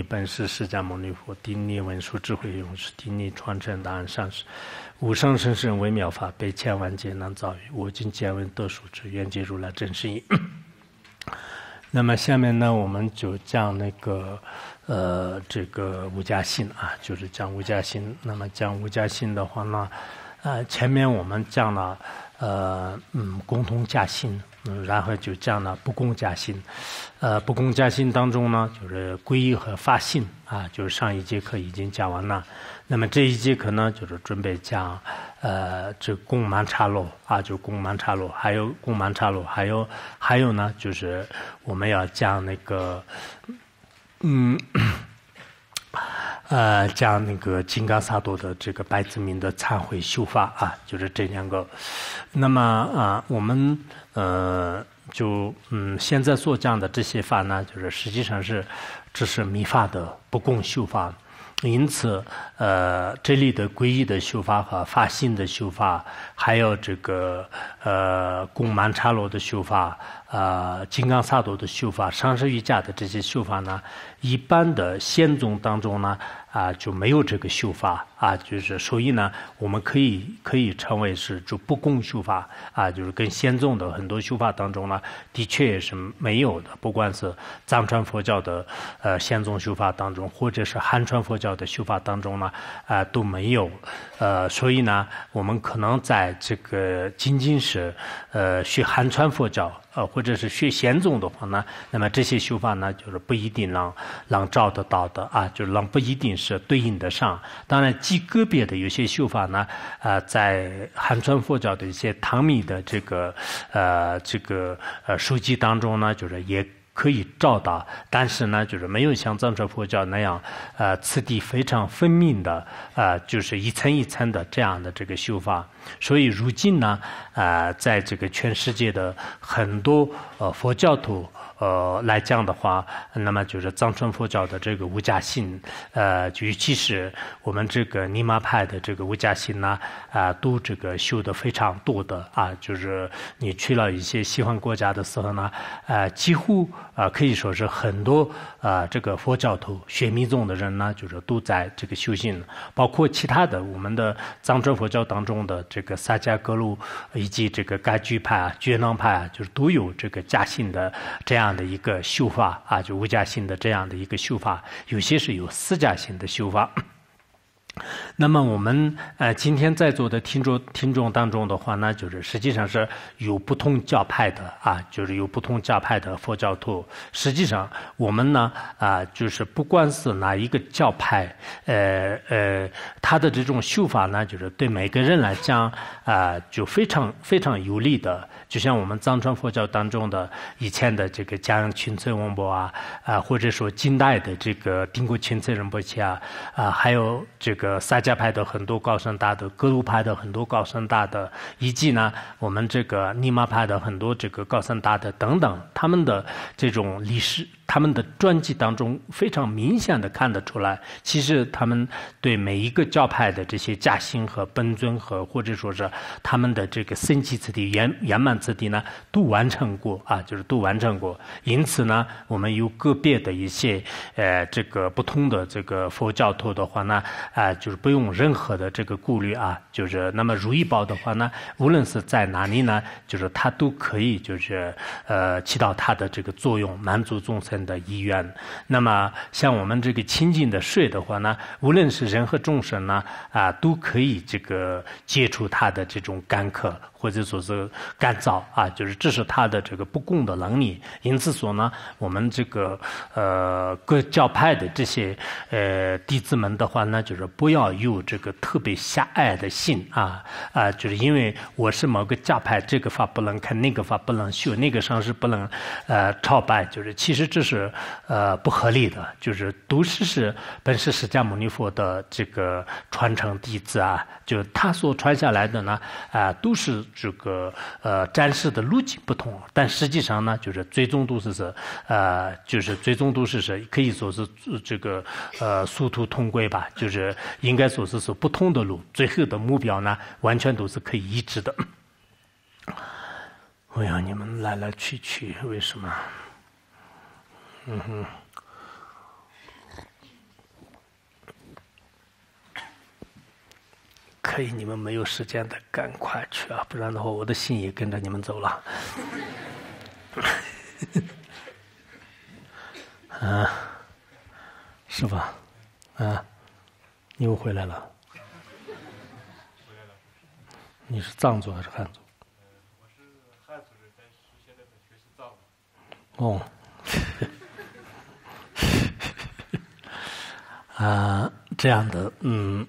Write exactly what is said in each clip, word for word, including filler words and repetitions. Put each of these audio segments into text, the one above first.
本师释迦牟尼佛，顶礼文殊智慧勇士，顶礼传承大安上师，无上甚深微妙法，百千万劫难遭遇。我今见闻得殊之，愿解如来真实义。那么下面呢，我们就讲那个呃这个无家心啊，就是讲无家心。那么讲无家心的话呢，呃前面我们讲了呃嗯共同家心。嗯，然后就讲了不共家心，呃，不共家心当中呢，就是皈依和发心啊，就是上一节课已经讲完了。那么这一节课呢，就是准备讲，呃，这供曼茶罗啊，就供曼茶罗，还有供曼茶罗，还有还有呢，就是我们要讲那个，嗯。呃，讲那个金刚萨埵的这个百子明的忏悔修法啊，就是这两个。那么啊，我们呃就嗯现在所讲的这些法呢，就是实际上是只是密法的不共修法。因此，呃，这里的皈依的修法和发心的修法，还有这个呃供曼茶罗的修法，呃金刚萨埵的修法，上师瑜伽的这些修法呢，一般的显宗当中呢，啊就没有这个修法啊，就是所以呢，我们可以可以称为是就不共修法啊，就是跟显宗的很多修法当中呢，的确也是没有的，不管是藏传佛教的呃显宗修法当中，或者是汉传佛教的修法当中呢，啊、呃、都没有，呃，所以呢，我们可能在这个仅仅是呃学汉传佛教，呃或者是学显宗的话呢，那么这些修法呢，就是不一定能能找得到的啊，就是能不一定是对应得上。当然，极个别的有些修法呢，啊、呃，在汉传佛教的一些唐密的这个呃这个呃书籍当中呢，就是也可以找到，但是呢，就是没有像藏传佛教那样，呃，次第非常分明的，呃，就是一层一层的这样的这个修法。所以如今呢，呃，在这个全世界的很多呃佛教徒。呃，来讲的话，那么就是藏传佛教的这个无家心，呃，尤其是我们这个尼玛派的这个无家心呢，啊、呃，都这个修的非常多的啊，就是你去了一些西方国家的时候呢，呃，几乎啊、呃、可以说是很多啊、呃、这个佛教徒学密宗的人呢，就是都在这个修行，包括其他的我们的藏传佛教当中的这个萨迦格鲁以及这个噶举派啊、觉囊派啊，就是都有这个家心的这样。这样的一个修法啊，就无家心的这样的一个修法，有些是有私家心的修法。那么我们呃今天在座的听众听众当中的话呢，就是实际上是有不同教派的啊，就是有不同教派的佛教徒。实际上我们呢啊，就是不管是哪一个教派，呃呃，他的这种修法呢，就是对每个人来讲啊，就非常非常有利的。就像我们藏传佛教当中的以前的这个嘉阳群村翁波啊啊，或者说近代的这个丁国群村仁波切啊啊，还有这个萨迦派的很多高僧大德，格鲁派的很多高僧大德，以及呢我们这个尼玛派的很多这个高僧大德等等，他们的这种历史。他们的传记当中非常明显的看得出来，其实他们对每一个教派的这些家心和本尊和或者说是他们的这个僧祇次第圆圆满次第呢，都完成过啊，就是都完成过。因此呢，我们有个别的一些呃这个不同的这个佛教徒的话呢，啊、呃、就是不用任何的这个顾虑啊，就是那么如意宝的话呢，无论是在哪里呢，就是它都可以就是呃起到它的这个作用，满足众生的意愿。那么像我们这个清净的水的话呢，无论是人和众生呢啊，都可以这个解除它的这种干渴或者说是干燥啊，就是这是它的这个不共的能力。因此说呢，我们这个呃各教派的这些呃弟子们的话呢，就是不要有这个特别狭隘的心啊啊，就是因为我是某个教派，这个法不能看，那个法不能修，那个上师不能呃朝拜，就是其实这是呃不合理的，就是都是是本师释迦牟尼佛的这个传承弟子啊，就他所传下来的呢啊、呃、都是这个呃展示的路径不同，但实际上呢，就是最终都是是呃就是最终都是是可以说是这个呃殊途同归吧，就是应该说是是不同的路，最后的目标呢完全都是可以一致的。我要你们来来去去，为什么？嗯哼。 可以，你们没有时间的，赶快去啊，不然的话，我的心也跟着你们走了。啊，是吧？啊，你又回来了。你是藏族还是汉族？ 我是汉族人，但是现在在学习藏语。 哦。啊，这样的，嗯，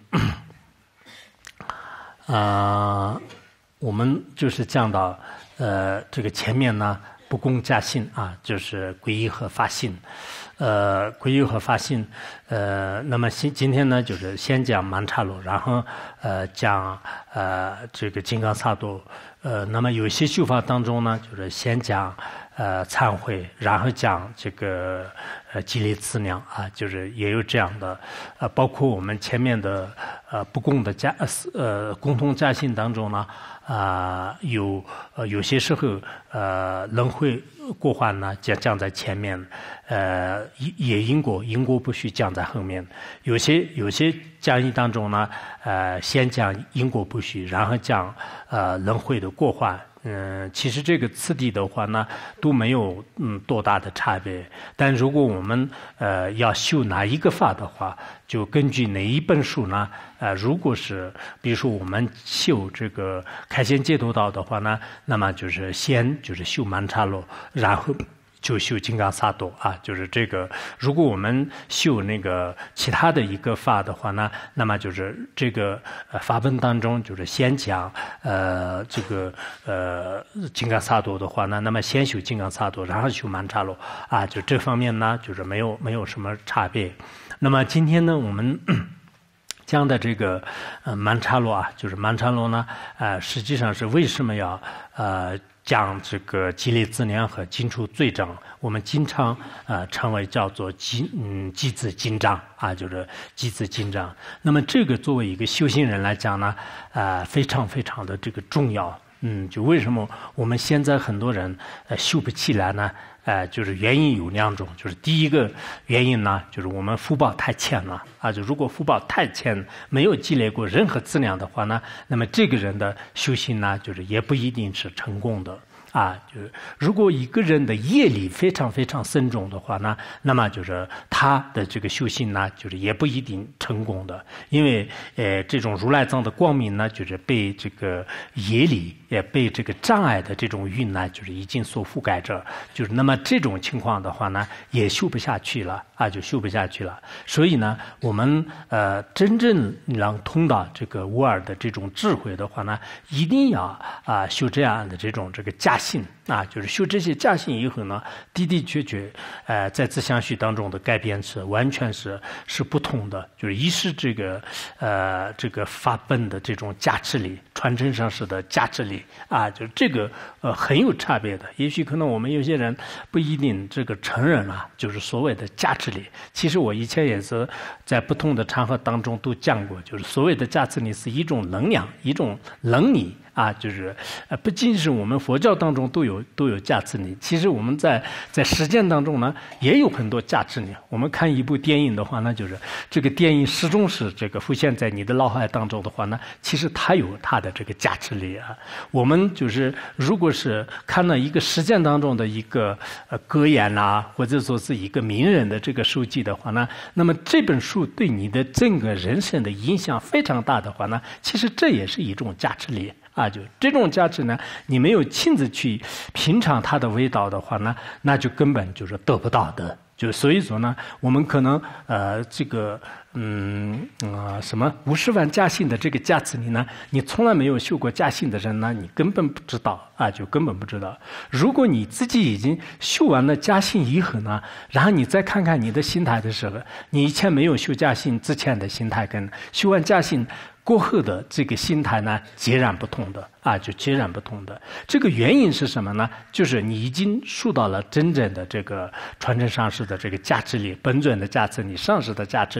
啊，我们就是讲到，呃，这个前面呢，不共加信啊，就是皈依和发信，呃，皈依和发信，呃，那么今今天呢，就是先讲曼荼罗，然后呃讲呃这个金刚萨埵，呃，那么有些修法当中呢，就是先讲呃忏悔，然后讲这个呃激励资粮啊，就是也有这样的，呃，包括我们前面的呃不共的加呃共同加信当中呢。啊、呃，有呃有些时候呃轮回过患呢，降降在前面，呃也因果因果不虚降在后面。有些有些讲义当中呢，呃先讲因果不虚，然后讲呃轮回的过患。嗯、呃，其实这个次第的话呢，都没有嗯多大的差别。但如果我们呃要修哪一个法的话，就根据哪一本书呢？呃，如果是比如说我们修这个开显解脱道的话呢，那么就是先就是修曼荼罗，然后就修金刚萨埵啊，就是这个。如果我们修那个其他的一个法的话呢，那么就是这个呃法本当中就是先讲呃这个呃金刚萨埵的话呢，那么先修金刚萨埵，然后修曼荼罗啊，就这方面呢就是没有没有什么差别。那么今天呢，我们讲的这个呃曼荼罗啊，就是曼荼罗呢，呃，实际上是为什么要呃讲这个激励资粮和尽除罪障？我们经常呃称为叫做积嗯积资金章啊，就是积资金章。那么这个作为一个修行人来讲呢，呃，非常非常的这个重要。嗯，就为什么我们现在很多人呃修不起来呢？呃，就是原因有两种，就是第一个原因呢，就是我们福报太浅了啊。就如果福报太浅，没有积累过任何资粮的话呢，那么这个人的修行呢，就是也不一定是成功的。啊，就是如果一个人的业力非常非常深重的话呢，那么就是他的这个修行呢，就是也不一定成功的，因为呃，这种如来藏的光明呢，就是被这个业力也被这个障碍的这种云呢，就是已经所覆盖着，就是那么这种情况的话呢，也修不下去了啊，就修不下去了。所以呢，我们呃真正能通到这个无二的这种智慧的话呢，一定要啊修这样的这种这个加信啊，就是修这些加信以后呢，的的确确，呃，在自相续当中的改变是完全是是不同的，就是一是这个呃这个法本的这种加持力，传承上师的加持力啊，就是这个呃很有差别的。也许可能我们有些人不一定这个承认啊，就是所谓的加持力。其实我以前也是在不同的场合当中都讲过，就是所谓的加持力是一种能量，一种能力。啊，就是呃，不仅是我们佛教当中都有都有加持力，其实我们在在实践当中呢，也有很多加持力。我们看一部电影的话呢，就是这个电影始终是这个浮现在你的脑海当中的话呢，其实它有它的这个加持力啊。我们就是如果是看了一个实践当中的一个呃格言啦，或者说是一个名人的这个书籍的话呢，那么这本书对你的整个人生的影响非常大的话呢，其实这也是一种加持力。啊，就这种价值呢，你没有亲自去品尝它的味道的话呢，那就根本就是得不到的。就所以说呢，我们可能呃这个嗯啊、呃、什么五十万加信的这个价值力呢，你从来没有修过加信的人呢，你根本不知道啊，就根本不知道。如果你自己已经修完了加信以后呢，然后你再看看你的心态的时候，你以前没有修加信之前的心态跟修完加信过后的这个心态呢，截然不同的啊，就截然不同的。这个原因是什么呢？就是你已经受到了真正的这个传承上师的这个加持力，本尊的加持力，上师的加持力，包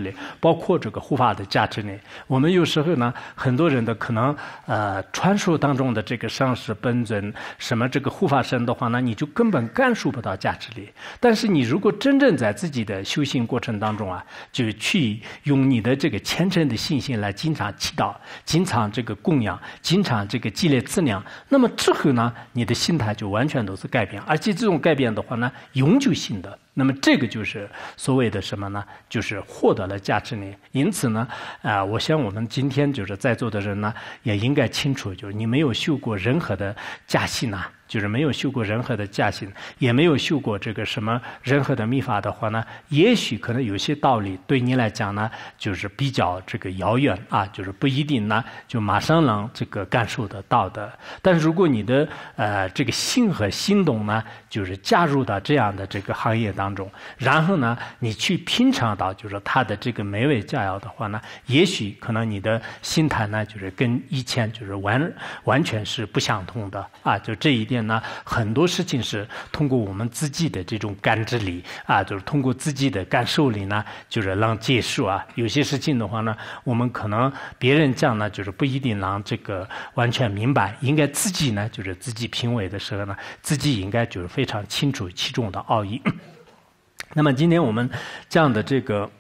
包括这个护法的价值里。我们有时候呢，很多人的可能呃传说当中的这个上师本尊什么这个护法神的话呢，你就根本感受不到价值里。但是你如果真正在自己的修行过程当中啊，就去用你的这个虔诚的信心来经常祈祷，经常这个供养，经常这个积累资粮，那么之后呢，你的心态就完全都是改变，而且这种改变的话呢，永久性的。那么这个就是所谓的什么呢？就是获得了价值呢。因此呢，啊、呃，我想我们今天就是在座的人呢，也应该清楚，就是你没有修过任何的家信呐。就是没有修过任何的家信，也没有修过这个什么任何的密法的话呢，也许可能有些道理对你来讲呢，就是比较这个遥远啊，就是不一定呢就马上能这个感受得到的。但是如果你的呃这个心和心动呢，就是加入到这样的这个行业当中，然后呢你去品尝到就是它的这个美味佳肴的话呢，也许可能你的心态呢就是跟以前就是完完全是不相同的啊，就这一点。呢，很多事情是通过我们自己的这种感知力啊，就是通过自己的感受力呢，就是让接受啊。有些事情的话呢，我们可能别人讲呢，就是不一定让这个完全明白，应该自己呢，就是自己品味的时候呢，自己应该就是非常清楚其中的奥义。那么今天我们这样的这个。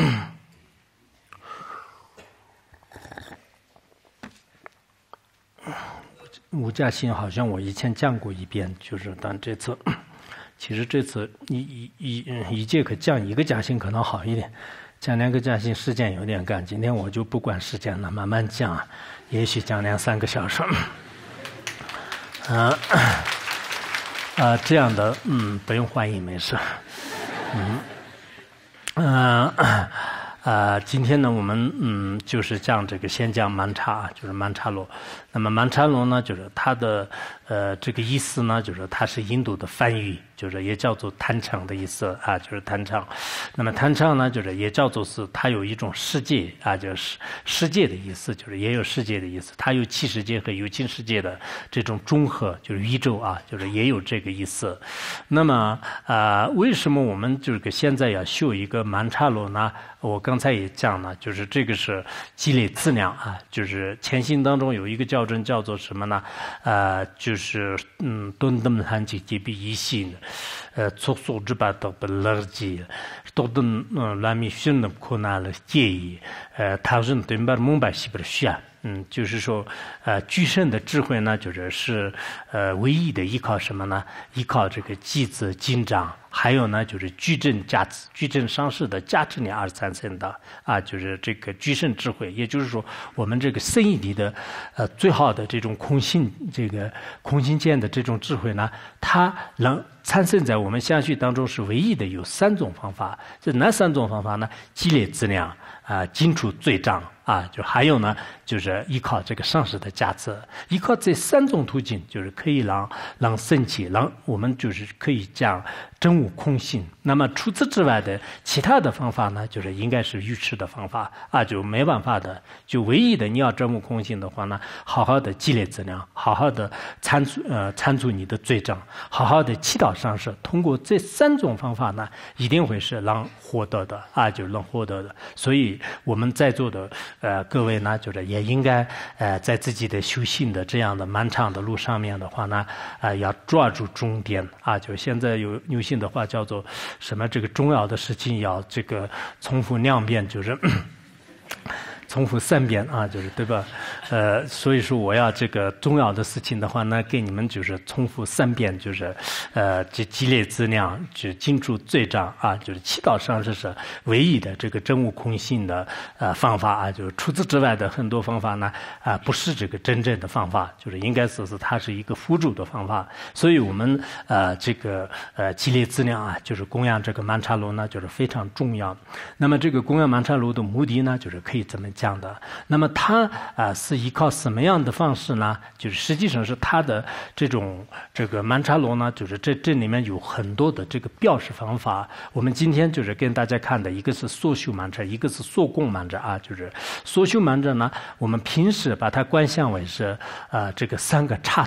无价性好像我以前讲过一遍，就是但这次，其实这次一一一一节课讲一个价性可能好一点，讲两个价性时间有点赶，今天我就不管时间了，慢慢讲，也许讲两三个小时。啊啊，这样的嗯，不用欢迎，没事。嗯嗯。呃呃，今天呢，我们嗯就是讲这个先讲曼茶，就是曼茶罗。那么曼茶罗呢，就是它的呃这个意思呢，就是它是印度的梵语，就是也叫做坛场的意思啊，就是坛场。那么坛场呢，就是也叫做是它有一种世界啊，就是世界的意思，就是也有世界的意思。它有器世界和有情世界的这种综合，就是宇宙啊，就是也有这个意思。那么啊、呃，为什么我们这个现在要修一个曼茶罗呢？我刚才也讲了，就是这个是积累资粮啊，就是潜心当中有一个教程叫做什么呢？呃，就是嗯，顿顿汉几几比一心，呃，粗俗之把都不乐极，都顿嗯来米训的困难了介意，呃，他人对把明白是不是需要？嗯，就是说，呃，具身的智慧呢，就是是呃唯一的依靠什么呢？依靠这个机子经长。还有呢，就是矩阵价值、矩阵上市的价值力而产生的啊，就是这个具身智慧，也就是说，我们这个生意里的呃最好的这种空性，这个空性见的这种智慧呢，它能产生在我们相续当中是唯一的，有三种方法。这哪三种方法呢？积累资粮啊，尽除罪障啊，就还有呢，就是依靠这个上师的价值，依靠这三种途径，就是可以让让升起，让我们就是可以讲真悟空性。那么除此之外的其他的方法呢，就是应该是愚痴的方法啊，就没办法的。就唯一的你要真悟空性的话呢，好好的积累资粮，好好的参除呃参除你的罪障，好好的祈祷上师。通过这三种方法呢，一定会是让获得的啊，就能获得的。所以我们在座的呃各位呢，就是也应该呃在自己的修行的这样的漫长的路上面的话呢，啊、呃、要抓住重点啊，就现在有流行的话叫做什么？这个重要的事情要这个重复两遍，就是重复三遍啊，就是对吧？呃，所以说我要这个重要的事情的话呢，给你们就是重复三遍，就是呃，这积累资粮，就尽除罪障啊，就是祈祷上师是唯一的这个真悟空性的呃方法啊，就是除此之外的很多方法呢啊、呃，不是这个真正的方法，就是应该说是它是一个辅助的方法。所以我们呃这个呃积累资粮啊，就是供养这个曼茶罗呢，就是非常重要。那么这个供养曼茶罗的目的呢，就是可以这么讲。讲的，那么它啊、呃、是依靠什么样的方式呢？就是实际上是它的这种这个曼茶罗呢，就是这这里面有很多的这个表示方法。我们今天就是跟大家看的一个是所修曼茶，一个是所供曼茶啊。就是所修曼茶呢，我们平时把它观想为是呃这个三个插图。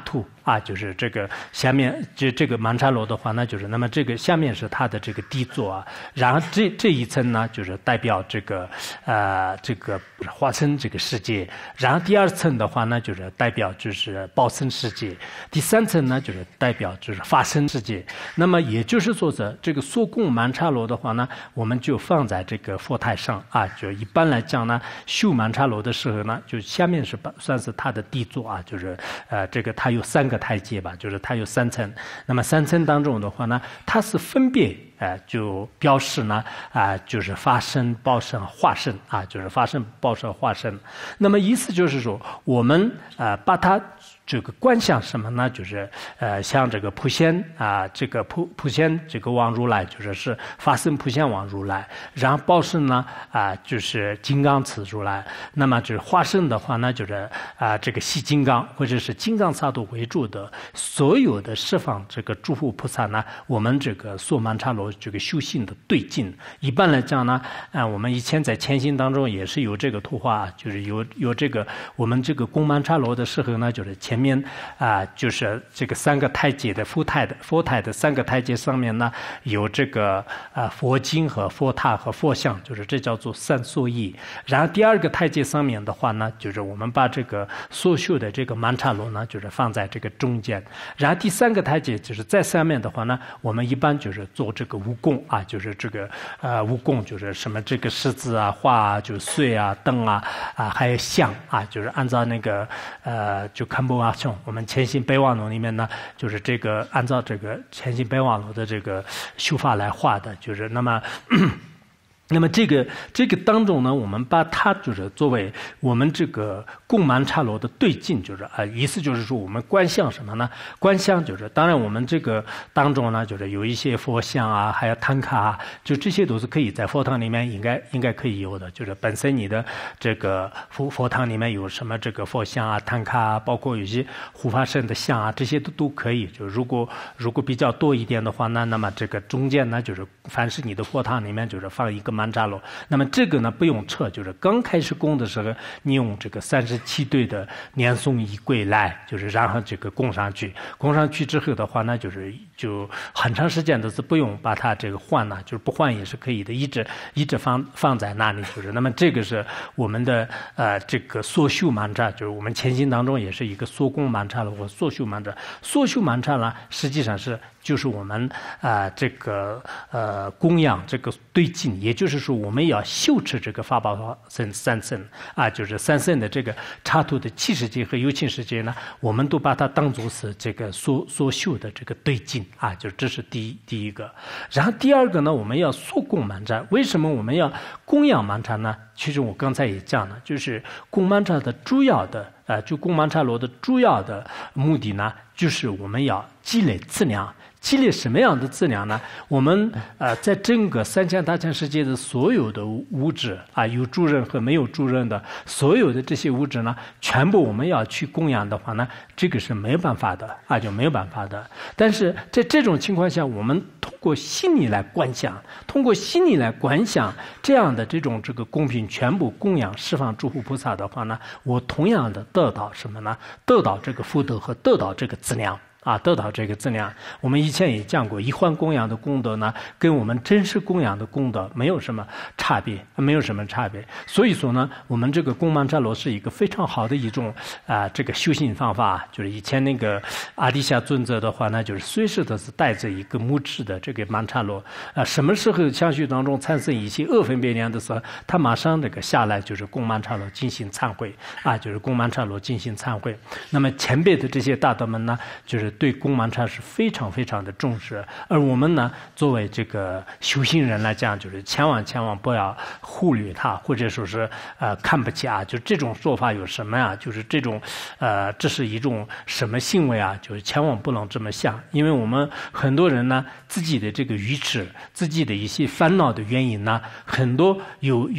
啊，就是这个下面这这个曼荼罗的话呢，就是那么这个下面是它的这个底座啊，然后这这一层呢，就是代表这个呃这个化身这个世界，然后第二层的话呢，就是代表就是报身世界，第三层呢就是代表就是法身世界。那么也就是说是这个缩供曼荼罗的话呢，我们就放在这个佛台上啊，就一般来讲呢，修曼荼罗的时候呢，就下面是算是它的底座啊，就是呃这个它有三个台阶吧，就是它有三层。那么三层当中的话呢，它是分别呃就表示呢啊、呃、就是法身、报身、化身啊，就是法身、报身、化身。那么意思就是说，我们呃把它这个观想什么呢？就是呃像这个普贤啊、呃，这个普普贤这个往如来，就是是法身普贤往如来，然后报身呢啊、呃、就是金刚持如来。那么就是化身的话呢，就是啊、呃、这个细金刚或者是金刚萨埵为主的所有的十方这个诸佛菩萨呢，我们这个缩曼荼罗这个修行的对境。一般来讲呢，啊、呃、我们以前在前行当中也是有这个图画，就是有有这个我们这个供曼荼罗的时候呢，就是前面啊、呃、就是这个三个台阶的佛台的佛台的三个台阶上面呢有这个啊、呃、佛经和佛塔和佛像，就是这叫做三缩页。然后第二个台阶上面的话呢，就是我们把这个所修的这个曼荼罗呢，就是放在这个中间。然后第三个台阶就是在上面的话呢，我们一般就是做这个蜈蚣啊，就是这个呃蜈蚣就是什么这个狮子啊、画啊、就是水啊、灯啊啊，还有像啊，就是按照那个呃就堪布阿琼我们前行备忘录里面呢，就是这个按照这个前行备忘录的这个修法来画的，就是那么。那么这个这个当中呢，我们把它就是作为我们这个供曼荼罗的对境，就是啊、呃，意思就是说我们观想什么呢？观想就是当然我们这个当中呢，就是有一些佛像啊，还有唐卡啊，就这些都是可以在佛堂里面应该应该可以有的，就是本身你的这个佛佛堂里面有什么这个佛像啊、唐卡啊，包括有些护法神的像啊，这些都都可以。就如果如果比较多一点的话呢，那么这个中间呢，就是凡是你的佛堂里面就是放一个曼荼罗，那么这个呢不用撤，就是刚开始供的时候，你用这个三十七对的念诵仪轨来，就是然后这个供上去，供上去之后的话呢，就是就很长时间都是不用把它这个换了，就是不换也是可以的，一直一直放放在那里，就是那么这个是我们的呃这个缩修曼荼，就是我们前行当中也是一个缩供曼荼罗或缩修曼荼，缩修曼荼呢实际上是。就是我们啊、呃、这个呃供养这个对境，也就是说我们要修持这个法宝三三圣啊，就是三圣的这个插图的气世界和有情世界呢，我们都把它当作是这个所所修的这个对境啊，就这是第一第一个。然后第二个呢，我们要速供曼荼。为什么我们要供养曼荼呢？其实我刚才也讲了，就是供曼荼的主要的呃，就供曼荼罗的主要的目的呢，就是我们要积累资粮。积累什么样的资粮呢？我们呃在整个三千大千世界的所有的物质啊，有助人和没有助人的所有的这些物质呢，全部我们要去供养的话呢，这个是没有办法的啊，就没有办法的。但是在这种情况下，我们通过心理来观想，通过心理来观想这样的这种这个供品全部供养十方诸佛菩萨的话呢，我同样的得到什么呢？得到这个福德和得到这个资粮。啊，得到这个资粮。我们以前也讲过，一环供养的功德呢，跟我们真实供养的功德没有什么差别，没有什么差别。所以说呢，我们这个供曼荼罗是一个非常好的一种啊、呃，这个修行方法。就是以前那个阿底峡尊者的话呢，就是随时都是带着一个木质的这个曼荼罗啊，什么时候相续当中产生一些恶分别念的时候，他马上这个下来就是供曼荼罗进行忏悔啊，就是供曼荼罗进行忏悔。那么前辈的这些大德们呢，就是对供曼荼是非常非常的重视，而我们呢，作为这个修行人来讲，就是千万千万不要忽略它，或者说是呃看不起啊，就这种说法有什么呀？就是这种呃，这是一种什么行为啊？就是千万不能这么想，因为我们很多人呢，自己的这个愚痴，自己的一些烦恼的原因呢，很多有有。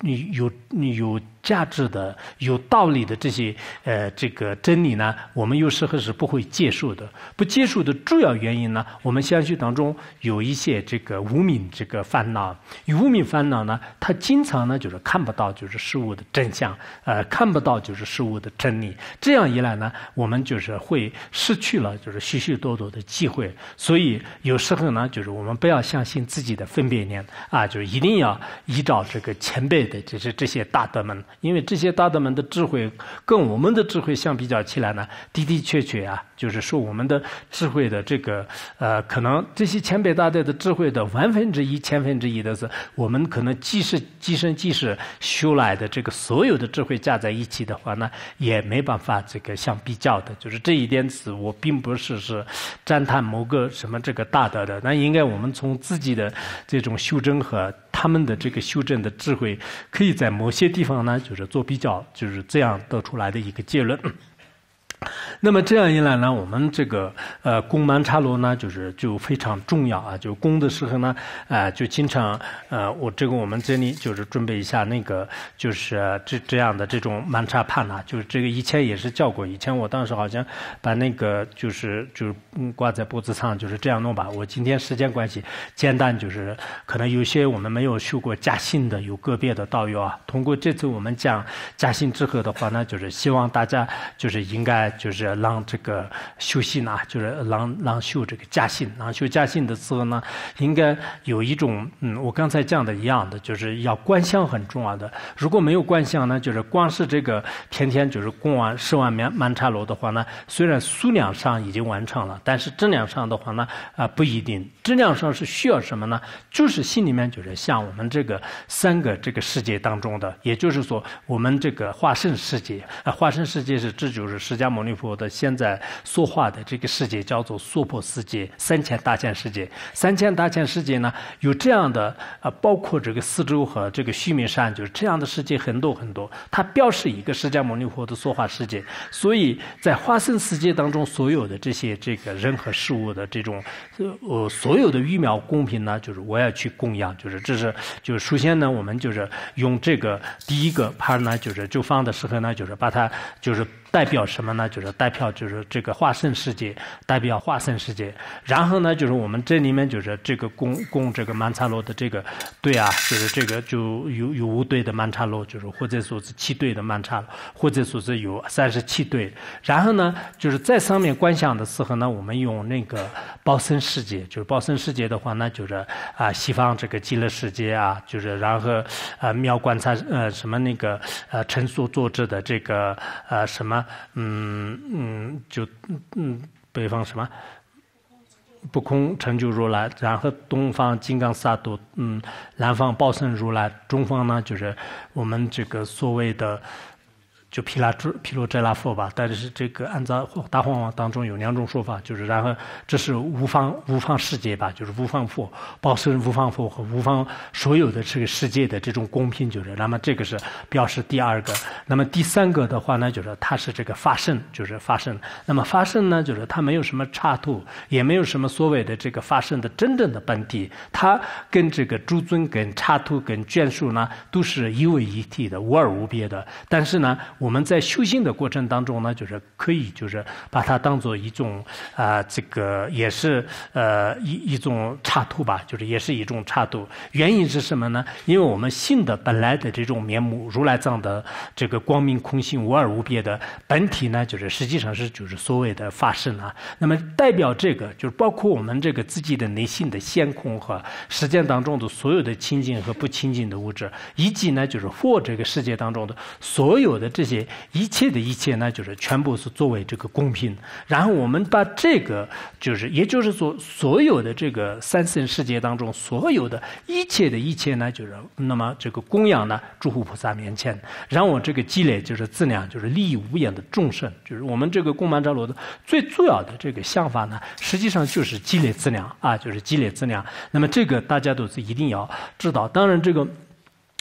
有有价值的、有道理的这些呃这个真理呢，我们有时候是不会接受的。不接受的主要原因呢，我们相续当中有一些这个无明这个烦恼，无明烦恼呢，它经常呢就是看不到就是事物的真相，呃，看不到就是事物的真理。这样一来呢，我们就是会失去了就是许许多多的机会。所以有时候呢，就是我们不要相信自己的分别念啊，就是一定要依照这个前辈的这些这些大德们，因为这些大德们的智慧跟我们的智慧相比较起来呢，的的确确啊，就是说我们的智慧的这个呃，可能这些前辈大德的智慧的万分之一、千分之一的是我们可能即使即生即世修来的这个所有的智慧加在一起的话呢，也没办法这个相比较的。就是这一点是我并不是是赞叹某个什么这个大德的，那应该我们从自己的这种修正和他们的这个修正的智慧，可以在某些地方呢，就是做比较，就是这样得出来的一个结论。那么这样一来呢，我们这个呃供曼茶罗呢，就是就非常重要啊。就供的时候呢，呃，就经常呃，我这个我们这里就是准备一下那个就是这这样的这种曼茶盘啊，就是这个以前也是教过，以前我当时好像把那个就是就是挂在脖子上，就是这样弄吧。我今天时间关系，简单就是可能有些我们没有修过嘉兴的，有个别的道友啊，通过这次我们讲嘉兴之后的话呢，就是希望大家就是应该。就是让这个修行啊，就是让让修这个嘉兴，让修嘉兴的时候呢，应该有一种嗯，我刚才讲的一样的，就是要观想很重要的。如果没有观想呢，就是光是这个天天就是供完十万曼曼茶罗的话呢，虽然数量上已经完成了，但是质量上的话呢，啊、呃、不一定。质量上是需要什么呢？就是心里面就是像我们这个三个这个世界当中的，也就是说我们这个化身世界啊，化身世界是这就是释迦牟尼佛的现在说话的这个世界叫做娑婆世界，三千大千世界。三千大千世界呢，有这样的啊，包括这个四周和这个须弥山，就是这样的世界很多很多。它表示一个释迦牟尼佛的说话世界，所以在化身世界当中，所有的这些这个人和事物的这种呃所有的鱼苗公平呢，就是我要去供养，就是这是就是首先呢，我们就是用这个第一个盘呢，就是就放的时候呢，就是把它就是代表什么呢？就是代表就是这个化身世界，代表化身世界。然后呢，就是我们这里面就是这个供供这个曼茶罗的这个对啊，就是这个就有有五对的曼茶罗，就是或者说是七对的曼茶罗，或者说是有三十七对。然后呢，就是在上面观想的时候呢，我们用那个报身世界，就是报身世界的话呢，就是啊西方这个极乐世界啊，就是然后呃妙观察呃什么那个呃陈所作制的这个呃什么。嗯嗯，就嗯，北方什么不空成就如来，然后东方金刚萨埵，嗯，南方报身如来，中方呢就是我们这个所谓的。就毗拉毗毗罗遮那佛吧，但是这个按照大皇王当中有两种说法，就是然后这是无方无方世界吧，就是无方佛报身无方佛和无方所有的这个世界的这种公平，就是那么这个是表示第二个。那么第三个的话呢，就是它是这个发身，就是发身。那么发身呢，就是它没有什么插图，也没有什么所谓的这个发身的真正的本体，它跟这个诸尊跟插图跟眷属呢都是一位一体的，无二无别的。但是呢，我们在修行的过程当中呢，就是可以就是把它当做一种啊、呃，这个也是呃一一种插图吧，就是也是一种插图。原因是什么呢？因为我们性的本来的这种面目，如来藏的这个光明空性无二无别的本体呢，就是实际上是就是所谓的法身啊。那么代表这个就是包括我们这个自己的内心的现空和实践当中的所有的清净和不清净的物质，以及呢就是佛这个世界当中的所有的这些。一切的一切呢，就是全部是作为这个公平。然后我们把这个，就是也就是说，所有的这个三圣世界当中，所有的一切的一切呢，就是那么这个供养呢，诸佛菩萨面前，让我这个积累就是资粮，就是利益无厌的众生，就是我们这个供曼茶罗的最主要的这个想法呢，实际上就是积累资粮啊，就是积累资粮。那么这个大家都是一定要知道。当然这个。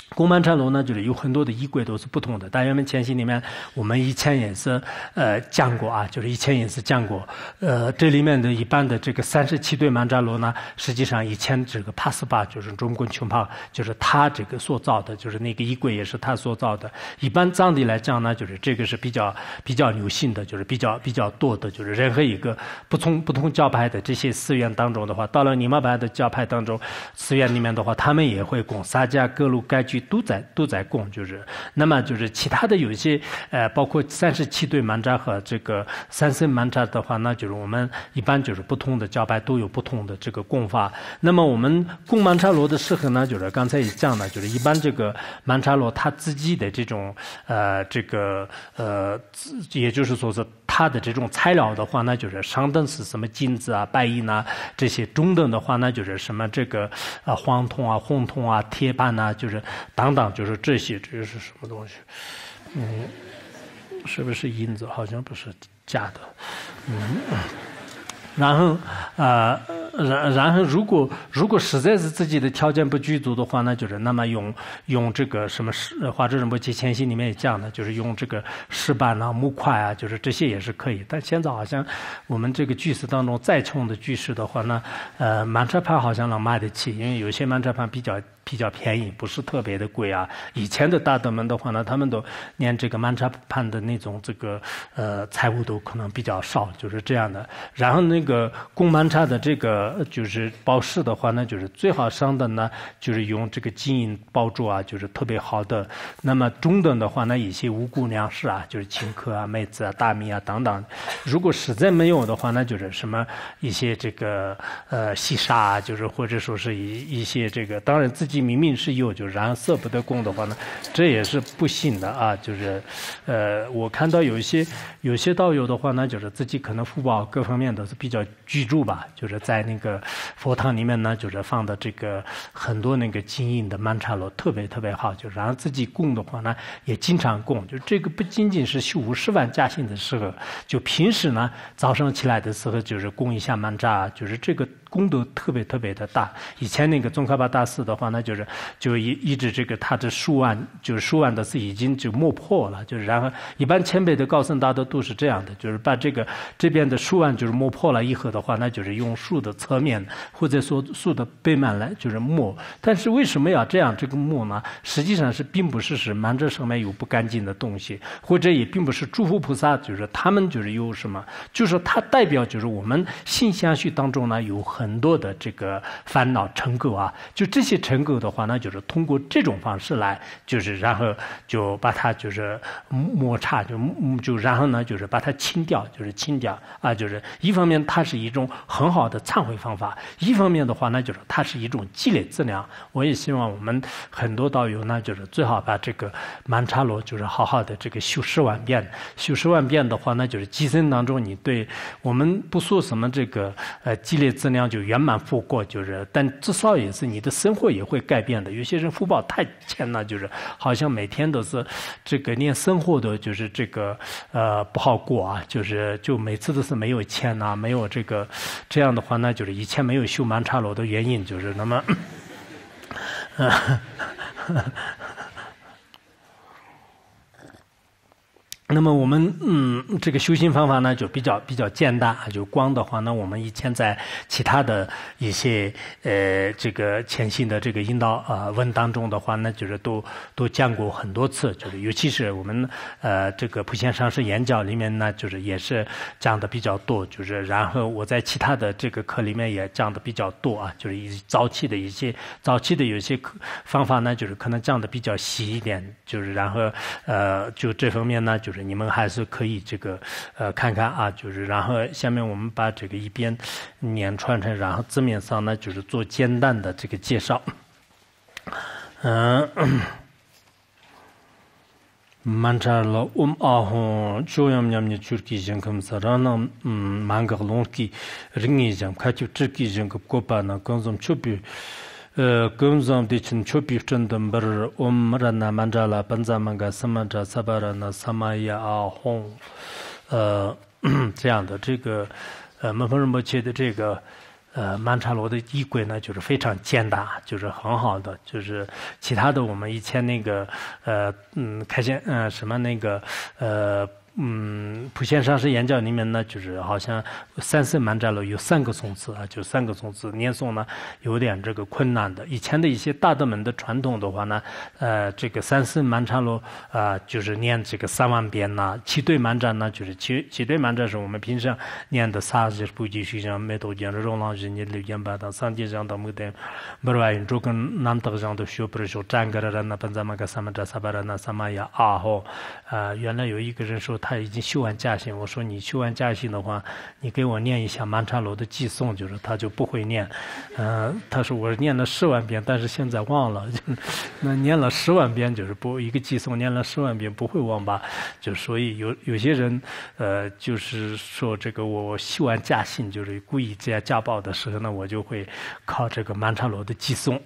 公曼茶罗呢，就是有很多的仪轨都是不同的。大圆满前行里面，我们以前也是呃讲过啊，就是以前也是讲过。呃，这里面的一般的这个三十七对曼茶罗呢，实际上以前这个帕斯巴就是中国琼帕，就是他这个所造的，就是那个仪轨也是他所造的。一般藏地来讲呢，就是这个是比较比较流行的，就是比较比较多的，就是任何一个不同不同教派的这些寺院当中的话，到了尼玛派的教派当中，寺院里面的话，他们也会供萨迦、格鲁、盖具。都在都在供，就是那么就是其他的有一些呃，包括三十七对曼茶和这个三圣曼茶的话，那就是我们一般就是不同的教派都有不同的这个供法。那么我们供曼茶罗的时候呢，就是刚才也讲了，就是一般这个曼茶罗他自己的这种呃这个呃，也就是说是它的这种材料的话呢，就是上等是什么金子啊、白银啊这些，中等的话呢就是什么这个啊黄铜啊、红铜啊、铁板啊，就是等等，就是这些，这是什么东西？嗯，是不是银子？好像不是假的。嗯，然后呃，然然后如果如果实在是自己的条件不具足的话呢，就是那么用用这个什么石，华智仁波切前行里面也讲的，就是用这个石板啊、木块啊，就是这些也是可以。但现在好像我们这个居士当中再穷的居士的话呢，呃，曼茶盘好像能买得起，因为有些曼茶盘比较。比较便宜，不是特别的贵啊。以前的大德们的话呢，他们都连这个曼茶盘的那种这个呃财物都可能比较少，就是这样的。然后那个供曼茶的这个就是包饰的话呢，就是最好上等呢，就是用这个金银包住啊，就是特别好的。那么中等的话呢，一些五谷粮食啊，就是青稞啊、麦子啊、大米啊等等。如果实在没有的话呢，就是什么一些这个呃细沙啊，就是或者说是一一些这个，当然自己。明明是有，就然后舍不得供的话呢，这也是不行的啊。就是，呃，我看到有一些有些道友的话呢，就是自己可能福报各方面都是比较居住吧，就是在那个佛堂里面呢，就是放的这个很多那个金银的曼茶罗，特别特别好。就然后自己供的话呢，也经常供。就这个不仅仅是修五十万加行的时候，就平时呢早上起来的时候就是供一下曼茶，就是这个。功德特别特别的大。以前那个宗喀巴大师的话呢，就是就一一直这个他的书案，就是书案的是已经就磨破了，就是然后一般前辈的高僧大德都是这样的，就是把这个这边的书案就是磨破了以后的话，那就是用书的侧面或者说书的背面来就是磨。但是为什么要这样这个磨呢？实际上是并不是是曼茶上面有不干净的东西，或者也并不是诸佛菩萨就是他们就是有什么，就是它代表就是我们心相续当中呢有很很多的这个烦恼尘垢啊，就这些尘垢的话呢，就是通过这种方式来，就是然后就把它就是摩擦，就就然后呢，就是把它清掉，就是清掉啊，就是一方面它是一种很好的忏悔方法，一方面的话呢，就是它是一种积累资粮。我也希望我们很多道友呢，就是最好把这个曼茶罗就是好好的这个修十万遍，修十万遍的话呢，就是今生当中你对我们不说什么这个呃积累资粮。就圆满复过，就是但至少也是你的生活也会改变的。有些人福报太浅了，就是好像每天都是这个连生活都就是这个呃不好过啊，就是就每次都是没有钱呐、啊，没有这个这样的话呢，就是以前没有修曼茶罗的原因，就是那么。呃那么我们嗯，这个修行方法呢就比较比较简单，就光的话呢，我们以前在其他的一些呃这个前行的这个引导啊、呃、文当中的话呢，就是都都讲过很多次，就是尤其是我们呃这个普贤上师言教里面呢，就是也是讲的比较多，就是然后我在其他的这个课里面也讲的比较多啊，就是一早期的一些早期的有些方法呢，就是可能讲的比较细一点，就是然后呃就这方面呢，就是你们还是可以这个呃看看啊，就是然后下面我们把这个一边念传承，然后字面上呢就是做简单的这个介绍。嗯。Manjala um ahon choyam nyamni churki jengam sarana mangak longki ringi jam kachu churki jengam kopa na gonzom chopi gonzom dechin chopi chendam bar um rana manjala banza manga samanja sabarana samaya ahon 呃这样的这个呃门峰仁波切的这个呃曼荼罗的衣柜呢，就是非常简单，就是很好的，就是其他的我们以前那个呃嗯开先呃什么那个呃。嗯，普贤上师演讲里面呢，就是好像三圣曼荼罗有三个颂词啊，就三个颂词念诵呢有点这个困难的。以前的一些大德们的传统的话呢，呃，这个三圣曼荼罗啊，就是念这个三万遍呐。七对曼荼呢，就是七七对曼荼是我们平常念的三十不计虚上没头讲的容浪日念六言八当三界上的目的，不是话这个南德上的学不是说占个人那本咱们个三曼扎萨巴人那三玛呀啊吼，呃，原来有一个人说。他已经修完驾行，我说你修完驾行的话，你给我念一下曼荼罗的偈颂，就是他就不会念。呃，他说我念了十万遍，但是现在忘了。那念了十万遍就是不一个偈颂念了十万遍不会忘吧？就所以有有些人呃，就是说这个我修完驾行，就是故意这样家暴的时候呢，我就会靠这个曼荼罗的偈颂。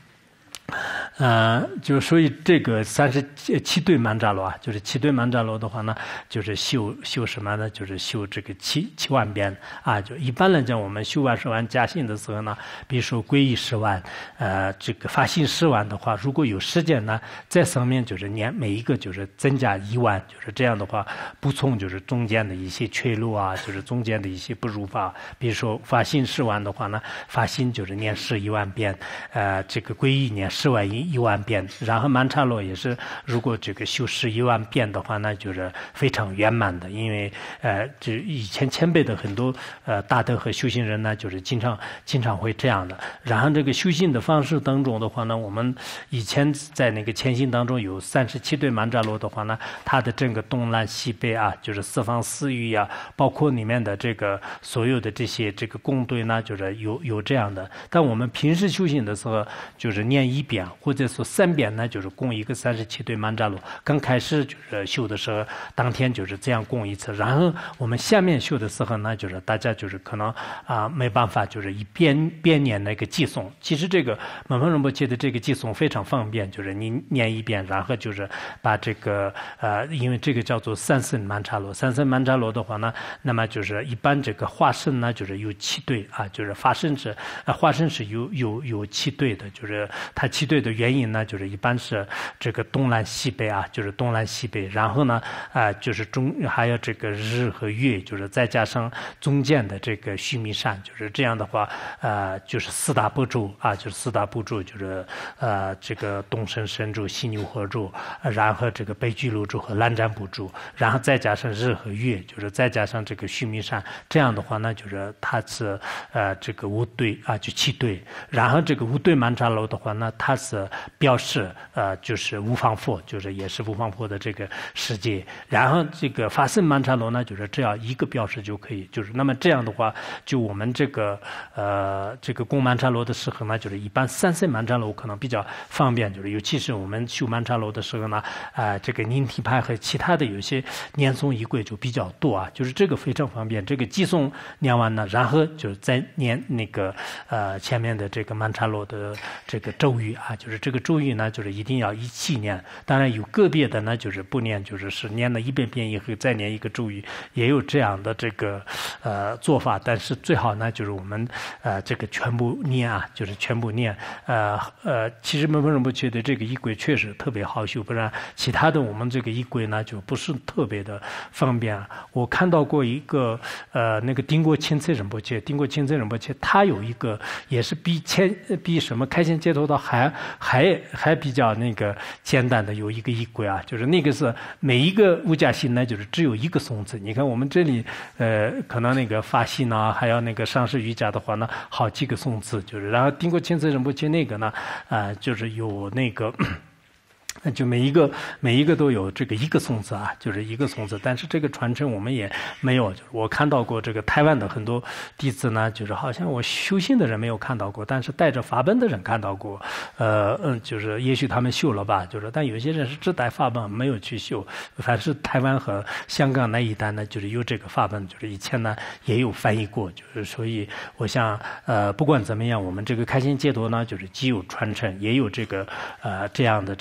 呃，就所以这个三十七对曼荼罗啊，就是七对曼荼罗的话呢，就是修修什么呢？就是修这个七七万遍啊。就一般来讲，我们修完十万加行的时候呢，比如说皈依十万，呃，这个发心十万的话，如果有时间呢，在上面就是念每一个就是增加一万，就是这样的话，补充就是中间的一些缺漏啊，就是中间的一些不如法。比如说发心十万的话呢，发心就是念十一万遍，呃，这个皈依念十万一。一万遍，然后曼荼罗也是，如果这个修十一万遍的话，那就是非常圆满的。因为呃，这以前前辈的很多呃大德和修行人呢，就是经常经常会这样的。然后这个修行的方式当中的话呢，我们以前在那个前行当中有三十七对曼荼罗的话呢，它的整个东南西北啊，就是四方四域啊，包括里面的这个所有的这些这个宫队呢，就是有有这样的。但我们平时修行的时候，就是念一遍。或者说三遍呢，就是供一个三十七对曼荼罗。刚开始就是修的时候，当天就是这样供一次。然后我们下面修的时候呢，就是大家就是可能啊、呃、没办法，就是一边边念那个偈颂。其实这个满峰仁波切的这个偈颂非常方便，就是你念一遍，然后就是把这个呃，因为这个叫做三圣曼荼罗。三圣曼荼罗的话呢，那么就是一般这个化身呢，就是有七对啊，就是发生是呃化身是有有有七对的，就是它七对的原因呢，就是一般是这个东南西北啊，就是东南西北，然后呢，啊、呃，就是中还有这个日和月，就是再加上中间的这个须弥山，就是这样的话，呃，就是四大部洲啊，就是四大部洲，就是呃这个东胜神州、西牛贺州，然后这个北俱泸州和南瞻部洲，然后再加上日和月，就是再加上这个须弥山，这样的话呢，就是它是呃这个五对啊，就七对，然后这个五对曼荼罗的话呢，它是表示呃就是无方佛，就是也是无方佛的这个世界。然后这个法身曼荼罗呢，就是这样一个表示就可以，就是那么这样的话，就我们这个呃这个供曼荼罗的时候呢，就是一般三圣曼荼罗可能比较方便，就是尤其是我们修曼荼罗的时候呢，啊、呃、这个宁提派和其他的有些念诵仪轨就比较多啊，就是这个非常方便。这个偈颂念完呢，然后就是再念那个呃前面的这个曼荼罗的这个咒语啊，就是这个咒语呢，就是一定要一起念。当然有个别的呢，就是不念，就是是念了一遍遍以后再念一个咒语，也有这样的这个呃做法。但是最好呢，就是我们呃这个全部念啊，就是全部念。呃呃，其实门峰仁波切的这个仪轨确实特别好修，不然其他的我们这个仪轨呢就不是特别的方便。我看到过一个呃那个丁国钦粹仁波切，丁国钦粹仁波切他有一个也是比前比什么开显解脱道还还还比较那个简单的有一个仪轨啊，就是那个是每一个无价心呢，就是只有一个颂词。你看我们这里呃可能那个法系呢，还有那个上师瑜伽的话呢，好几个颂词，就是然后丁国钦粹仁波切那个呢，啊、呃、就是有那个。就每一个每一个都有这个一个颂词啊，就是一个颂词，但是这个传承我们也没有。就是我看到过这个台湾的很多弟子呢，就是好像我修行的人没有看到过，但是带着法本的人看到过。呃嗯，就是也许他们修了吧，就是但有些人是只带法本没有去修。凡是台湾和香港那一带呢，就是有这个法本，就是以前呢也有翻译过，就是所以我想呃不管怎么样，我们这个开心戒脱呢，就是既有传承，也有这个呃这样的这个书写。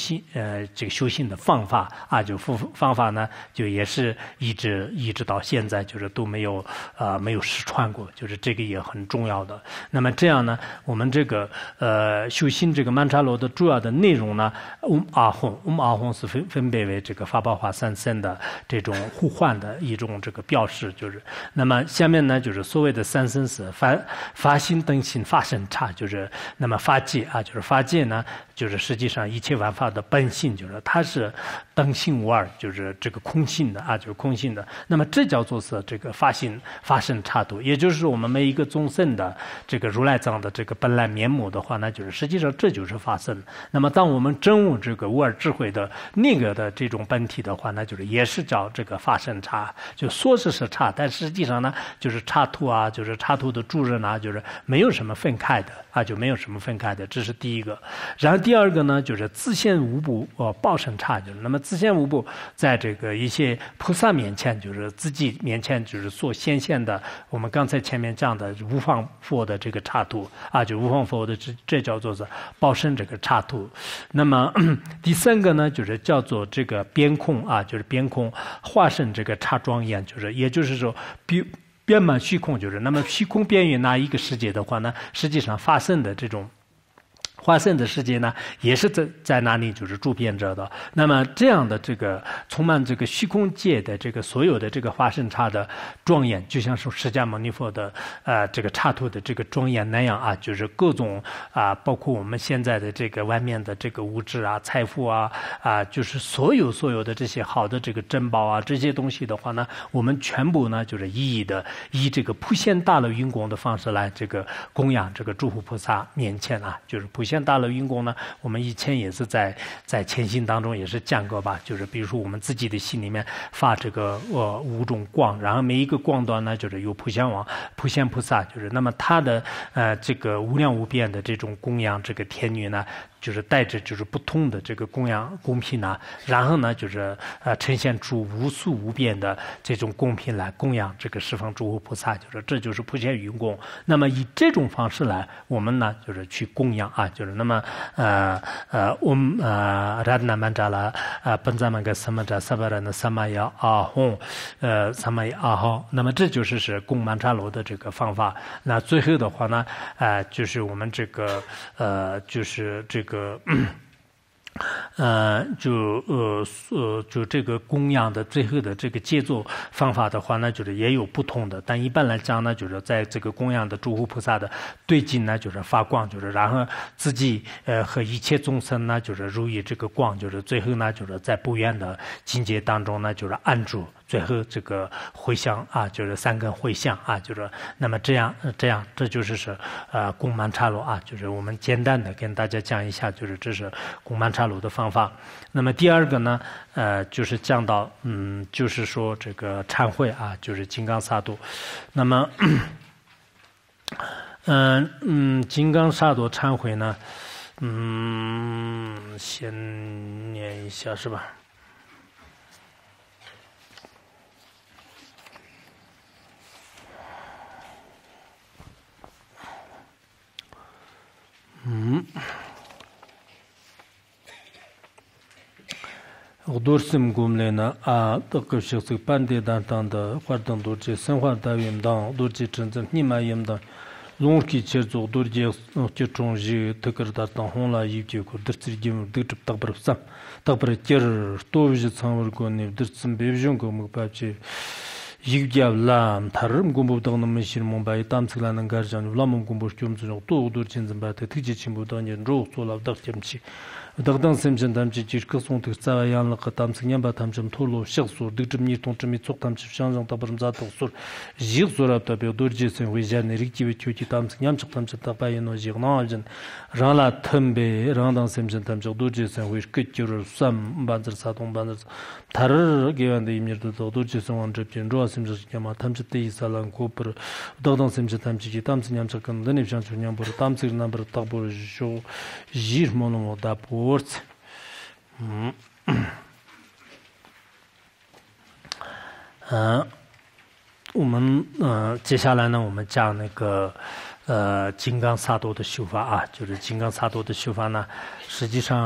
心呃这个修行的方法啊，就方方法呢，就也是一直一直到现在就是都没有呃没有失传过，就是这个也很重要的。那么这样呢，我们这个呃修行这个曼荼罗的主要的内容呢，唵阿吽，唵阿吽是分分别为这个法宝华三身的这种互换的一种这个表示，就是那么下面呢就是所谓的三身是发发心灯心法身刹，就是那么法界啊，就是法界呢，就是实际上一切万法的本性，就是它是灯性无二，就是这个空性的啊，就是空性的。那么这叫做是这个法心法身刹度，也就是我们每一个众生的这个如来藏的这个本来面目的话，那就是实际上这就是法身。那么当我们证悟这个无二智慧的那个的这种本体的话，那就是也是叫这个法身刹，就说是是刹，但实际上呢，就是刹土啊，就是刹土的主人啊，就是没有什么分开的啊，就没有什么分开的，这是第一个。然后第二个呢，就是自现无不呃报身刹，就是那么自现无不在这个一些菩萨面前，就是自己面前就是所显现的，我们刚才前面讲的无方佛的这个刹土啊，就无方佛的这这叫做是报身这个刹土。那么第三个呢，就是叫做这个边空啊，就是边空化身这个刹庄严，就是也就是说比。遍满虚空，就是那么虚空边缘那一个世界的话呢，实际上发生的这种化身的世界呢，也是在在那里就是住遍着的。那么这样的这个充满这个虚空界的这个所有的这个化身刹的庄严，就像是释迦牟尼佛的呃这个刹土的这个庄严那样啊，就是各种啊，包括我们现在的这个外面的这个物质啊、财富啊啊，就是所有所有的这些好的这个珍宝啊这些东西的话呢，我们全部呢就是一一的以这个普贤大乐云供的方式来这个供养这个诸佛菩萨面前啊，就是普贤大乐云供呢，我们以前也是在在前行当中也是讲过吧，就是比如说我们自己的心里面发这个呃五种光，然后每一个光端呢就是有普贤王、普贤菩萨，就是那么他的呃这个无量无边的这种供养这个天女呢，就是带着就是不同的这个供养供品呢，然后呢就是呃呈现出无数无边的这种供品来供养这个十方诸佛菩萨，就是这就是普贤云供。那么以这种方式来，我们呢就是去供养啊，就是那么呃呃我们呃拉那曼扎拉呃本赞曼个什么扎萨巴人的萨玛雅阿吽呃萨玛雅阿吽，那么这就是是供曼扎罗的这个方法。那最后的话呢，呃就是我们这个呃就是这个。呃，就呃呃，就这个供养的最后的这个接作方法的话呢，就是也有不同的。但一般来讲呢，就是在这个供养的诸佛菩萨的对境呢，就是发光，就是然后自己呃和一切众生呢，就是如意这个光，就是最后呢，就是在不远的境界当中呢，就是安住。最后这个回向啊，就是三根回向啊，就是那么这样这样，这就是是呃供曼荼罗啊，就是我们简单的跟大家讲一下，就是这是供曼荼罗的方法。那么第二个呢，呃，就是讲到嗯，就是说这个忏悔啊，就是金刚萨埵。那么嗯嗯，金刚萨埵忏悔呢，嗯，先念一下是吧？嗯，多sim gumlena a tok shik pande dan dan da khwardang do je sanhwa da yem dan do je chen chen ni ma yem dan long ki che zo do je che chong ji tekar da dan hon la yi je ko dir tri gim de tup tak bar sam tak bar cher to ji chang ko ne dir sim be jong ko mo pa che yigyalam tarim gumbu dang nam shir mong bai tam tsila nang gar jan lam gumbu chum zu to dur chen zam ba te ti ji chim bu dan yen ro so la dak chem chi dak dang sem chen dam chi chi ka song te tsa yan la ka tam tsing yan ba tam chem to lo shig sur dik chim ni tong chim mi tsok tam chi shang jang ta barim za to sur jig sur ap ta be dur ji sen wi jan rik ji wi chu chi tam tsing yam chik tam chi ta ba yen no jig na jan ran la tham be ran dang sem chen tam chi dur ji sen wi ke chi ru sam ban zar sa dong ban zar tar ge wan de imir do dur ji sen wan jip chen ro 심지어 탐지때 이살랑 고프르 도동 심지 탐지기 탐지 냠착은 드네 장주 냠보르 탐지 넘버 딱보르 조 지르모노 다포르츠啊我们呃接下来呢我们讲那个呃金刚萨埵的修法啊，就是金刚萨埵的修法呢实际上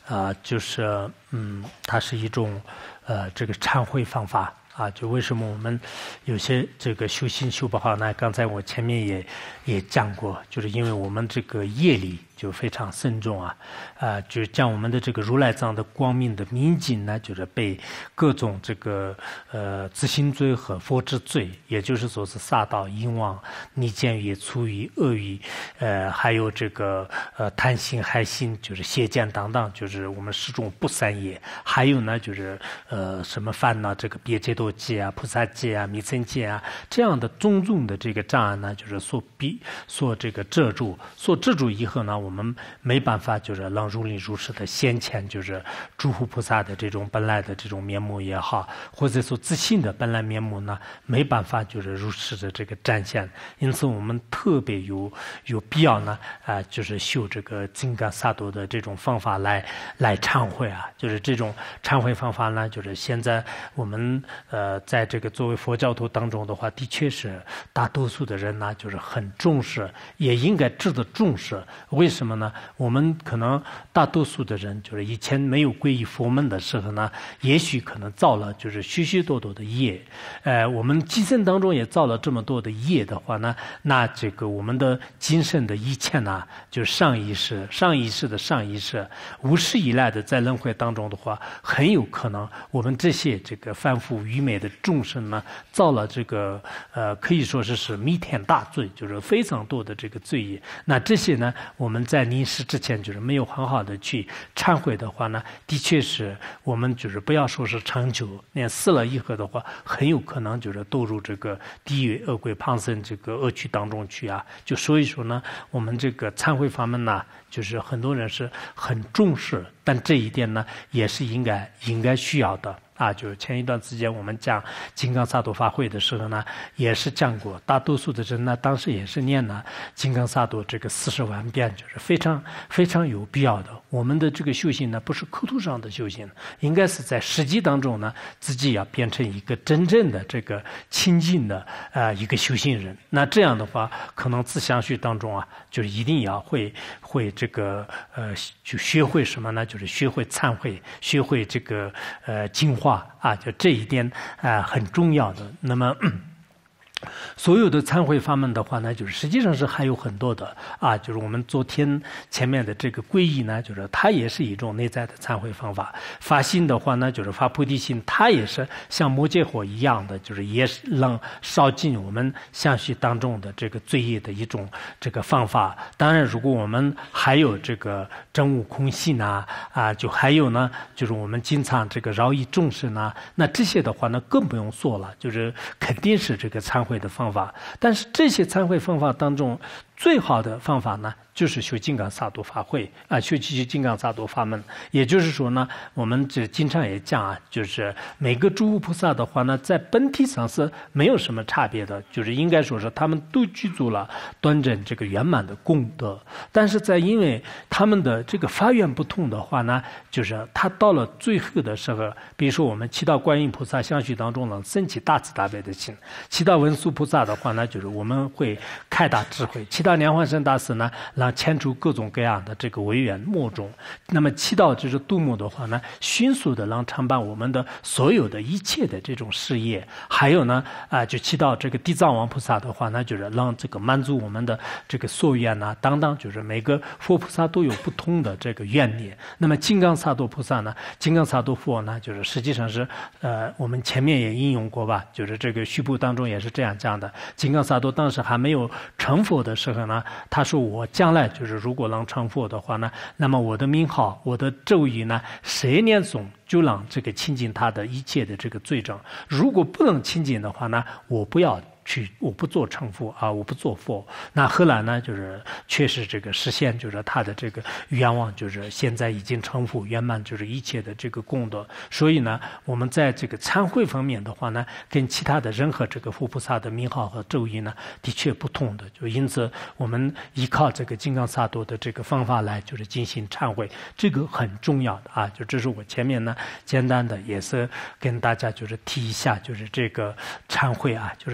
啊，就是嗯，它是一种呃这个忏悔方法。啊，就为什么我们有些这个修心修不好呢？刚才我前面也也讲过，就是因为我们这个业力就非常深重啊，啊，就将我们的这个如来藏的光明的明镜呢，就是被各种这个呃自心罪和佛之罪，也就是说是杀盗淫妄、逆见语、粗语、恶语，呃，还有这个呃贪心、害心，就是邪见等等，就是我们十种不善业，还有呢就是呃什么烦恼，这个别解脱戒啊、菩萨戒啊、弥僧戒啊这样的种种的这个障碍呢，就是所逼所这个遮住，所遮住以后呢，我们没办法就是让如理如实的显现，就是诸佛菩萨的这种本来的这种面目也好，或者说自信的本来面目呢，没办法就是如实的这个展现。因此，我们特别有有必要呢，啊、呃，就是修这个金刚萨埵的这种方法来来忏悔啊，就是这种忏悔方法呢，就是现在我们呃在这个作为佛教徒当中的话，的确是大多数的人呢，就是很重视，也应该值得重视。为什么呢？我们可能大多数的人就是以前没有皈依佛门的时候呢，也许可能造了就是许许多多的业，呃，我们今生当中也造了这么多的业的话呢，那这个我们的今生的一切呢，就是上一世、上一世的上一世，无始以来的在轮回当中的话，很有可能我们这些这个凡夫愚昧的众生呢，造了这个呃，可以说是是弥天大罪，就是非常多的这个罪业。那这些呢，我们在临死之前就是没有很好的去忏悔的话呢，的确是我们就是不要说是长久，连死了以后的话，很有可能就是堕入这个地狱、恶鬼、旁生这个恶趣当中去啊。就所以说呢，我们这个忏悔法门呢，就是很多人是很重视，但这一点呢，也是应该应该需要的。啊，就是前一段时间我们讲金刚萨埵法会的时候呢，也是讲过，大多数的人呢，当时也是念了金刚萨埵这个四十万遍，就是非常非常有必要的。我们的这个修行呢，不是口头上的修行，应该是在实际当中呢，自己要变成一个真正的这个亲近的呃一个修行人。那这样的话，可能自相续当中啊，就是一定要会会这个呃，就学会什么呢？就是学会忏悔，学会这个呃净化。啊，就这一点啊、呃、很重要的。那么。所有的忏悔法门的话呢，就是实际上是还有很多的啊，就是我们昨天前面的这个皈依呢，就是它也是一种内在的忏悔方法。发心的话呢，就是发菩提心，它也是像摩羯火一样的，就是也是能烧尽我们相续当中的这个罪业的一种这个方法。当然，如果我们还有这个真悟空性啊，啊，就还有呢，就是我们经常这个饶益众生啊，那这些的话呢，更不用说了，就是肯定是这个忏悔的方法。但是这些忏悔方法当中，最好的方法呢，就是修金刚萨埵法会啊，修修金刚萨埵法门。也就是说呢，我们这经常也讲啊，就是每个诸佛菩萨的话呢，在本体上是没有什么差别的，就是应该说是他们都具足了端正这个圆满的功德。但是在因为他们的这个发愿不同的话呢，就是他到了最后的时候，比如说我们祈祷观音菩萨相续当中呢，升起大慈大悲的心；祈祷文殊菩萨的话呢，就是我们会开大智慧；祈祷莲花生大师呢，让牵出各种各样的这个唯愿末种。那么祈祷就是度母的话呢，迅速的让承办我们的所有的一切的这种事业。还有呢，啊、呃，就祈祷这个地藏王菩萨的话呢，就是让这个满足我们的这个所愿呐、啊，等等，就是每个佛菩萨都有不同的这个愿力。那么金刚萨埵菩萨呢，金刚萨埵佛呢，就是实际上是呃，我们前面也应用过吧，就是这个续部当中也是这样讲的。金刚萨埵当时还没有成佛的时候呢，他说我将来就是如果能成佛的话呢，那么我的名号、我的咒语呢，谁念诵就让这个清净他的一切的这个罪证。如果不能清净的话呢，我不要去，我不做成佛啊，我不做佛。那后来呢，就是确实这个实现，就是他的这个愿望，就是现在已经成佛圆满，就是一切的这个功德。所以呢，我们在这个忏悔方面的话呢，跟其他的任何这个佛菩萨的名号和咒语呢，的确不同的。就因此，我们依靠这个金刚萨埵的这个方法来，就是进行忏悔，这个很重要的啊。就这是我前面呢简单的也是跟大家就是提一下，就是这个忏悔啊，就是忏悔。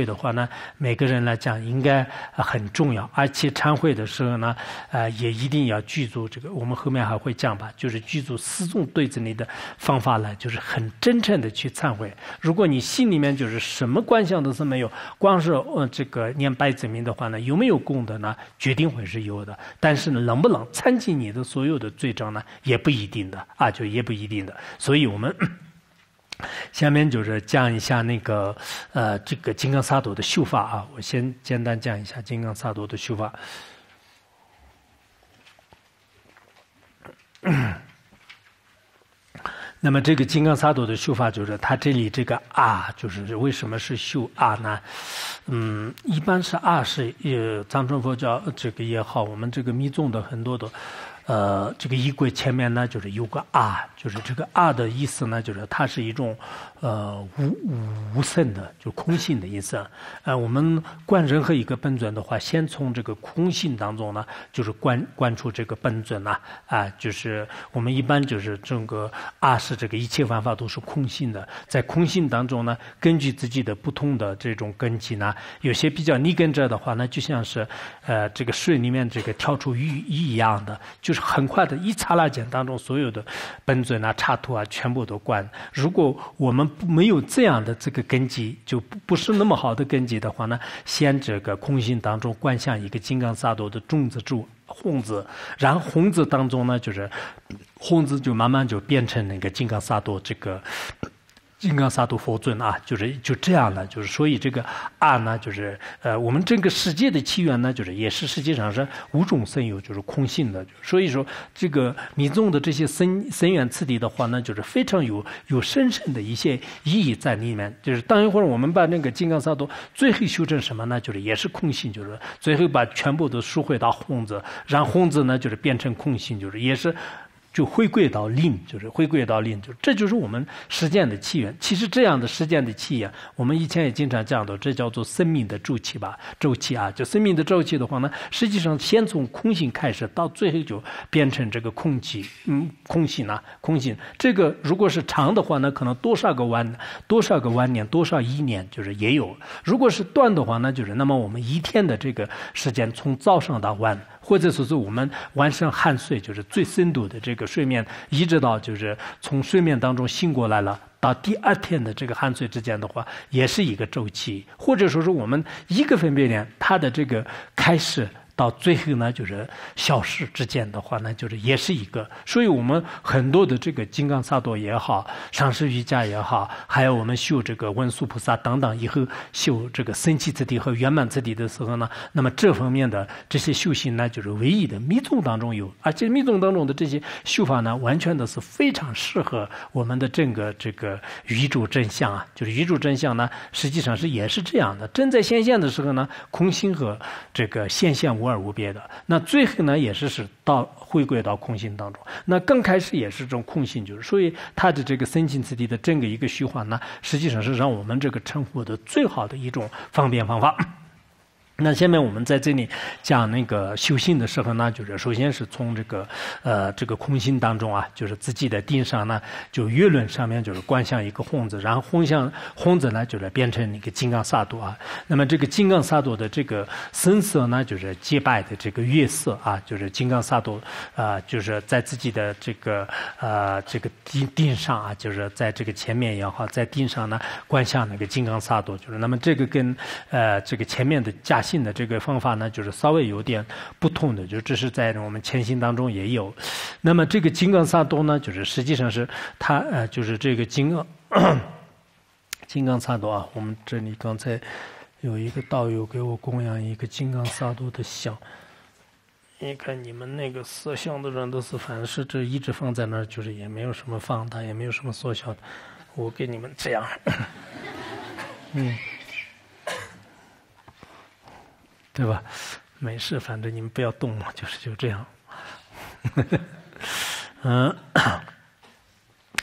会的话呢，每个人来讲应该很重要，而且忏悔的时候呢，呃，也一定要记住这个，我们后面还会讲吧，就是记住四种对子里的方法来，就是很真诚的去忏悔。如果你心里面就是什么观想都是没有，光是呃这个念拜子名的话呢，有没有功德呢？决定会是有的，但是呢，能不能参及你的所有的罪障呢？也不一定的啊，就也不一定的。所以我们下面就是讲一下那个呃这个金刚萨埵的修法啊，我先简单讲一下金刚萨埵的修法。那么这个金刚萨埵的修法，就是它这里这个啊，就是为什么是修啊呢？嗯，一般是啊是呃藏传佛教这个也好，我们这个密宗的很多的。呃，这个仪轨前面呢，就是有个啊，就是这个啊的意思呢，就是它是一种呃无无生的，就空性的意思。呃，我们观任何一个本尊的话，先从这个空性当中呢，就是观观出这个本尊呐，啊，就是我们一般就是这个啊是这个一切万法都是空性的，在空性当中呢，根据自己的不同的这种根基呢，有些比较逆根者的话呢，就像是呃这个水里面这个跳出鱼一样的，就。就是很快的一刹那间当中，所有的本尊啊、刹土啊，全部都观。如果我们没有这样的这个根基，就不是那么好的根基的话呢，先这个空性当中观想一个金刚萨埵的种子柱红字，然后红字当中呢，就是红字就慢慢就变成那个金刚萨埵这个。金刚萨埵佛尊啊，就是就这样了，就是所以这个啊呢，就是呃，我们整个世界的起源呢，就是也是实际上是无中生有，就是空性的。所以说，这个密宗的这些深深远次第的话呢，就是非常有有深深的一些意义在里面。就是当一会儿我们把那个金刚萨埵最后修成什么呢？就是也是空性，就是最后把全部都收回到红字，让红字呢就是变成空性，就是也是。就回归到灵，就是回归到灵，就这就是我们实践的起源。其实这样的实践的起源，我们以前也经常讲到，这叫做生命的周期吧，周期啊，就生命的周期的话呢，实际上先从空性开始，到最后就变成这个空气，嗯，空性啊，空性。这个如果是长的话呢，可能多少个万，多少个万年，多少亿年，就是也有。如果是短的话呢，就是那么我们一天的这个时间，从早上到晚。或者说是我们晚上酣睡，就是最深度的这个睡眠，一直到就是从睡眠当中醒过来了，到第二天的这个酣睡之间的话，也是一个周期。或者说是我们一个分别点，它的这个开始到最后呢，就是消失之间的话呢，就是也是一个。所以我们很多的这个金刚萨埵也好，上师瑜伽也好，还有我们修这个文殊菩萨等等，以后修这个僧祇次第和圆满次第的时候呢，那么这方面的这些修行呢，就是唯一的密宗当中有，而且密宗当中的这些修法呢，完全都是非常适合我们的整个这个宇宙真相啊，就是宇宙真相呢，实际上是也是这样的。真在显现的时候呢，空性和这个现象无二无别的，那最后呢也是是到回归到空性当中。那刚开始也是这种空性，就是所以它的这个僧祇次第的整个一个虚化呢，实际上是让我们这个成佛的最好的一种方便方法。那下面我们在这里讲那个修行的时候呢，就是首先是从这个呃这个空性当中啊，就是自己的定上呢，就月轮上面就是观想一个红字，然后红像红字呢就是变成那个金刚萨埵啊。那么这个金刚萨埵的这个深色呢，就是洁白的这个月色啊，就是金刚萨埵啊，就是在自己的这个呃这个定定上啊，就是在这个前面也好，在定上呢观想那个金刚萨埵，就是那么这个跟呃这个前面的加性的这个方法呢，就是稍微有点不同的，就这是在我们前行当中也有。那么这个金刚萨埵呢，就是实际上是它呃，就是这个金刚金刚萨埵啊，我们这里刚才有一个道友给我供养一个金刚萨埵的像。你看你们那个色相的人都是，反正是这一直放在那儿，就是也没有什么放大，也没有什么缩小的。我给你们这样，嗯。对吧？没事，反正你们不要动嘛，就是就这样。嗯，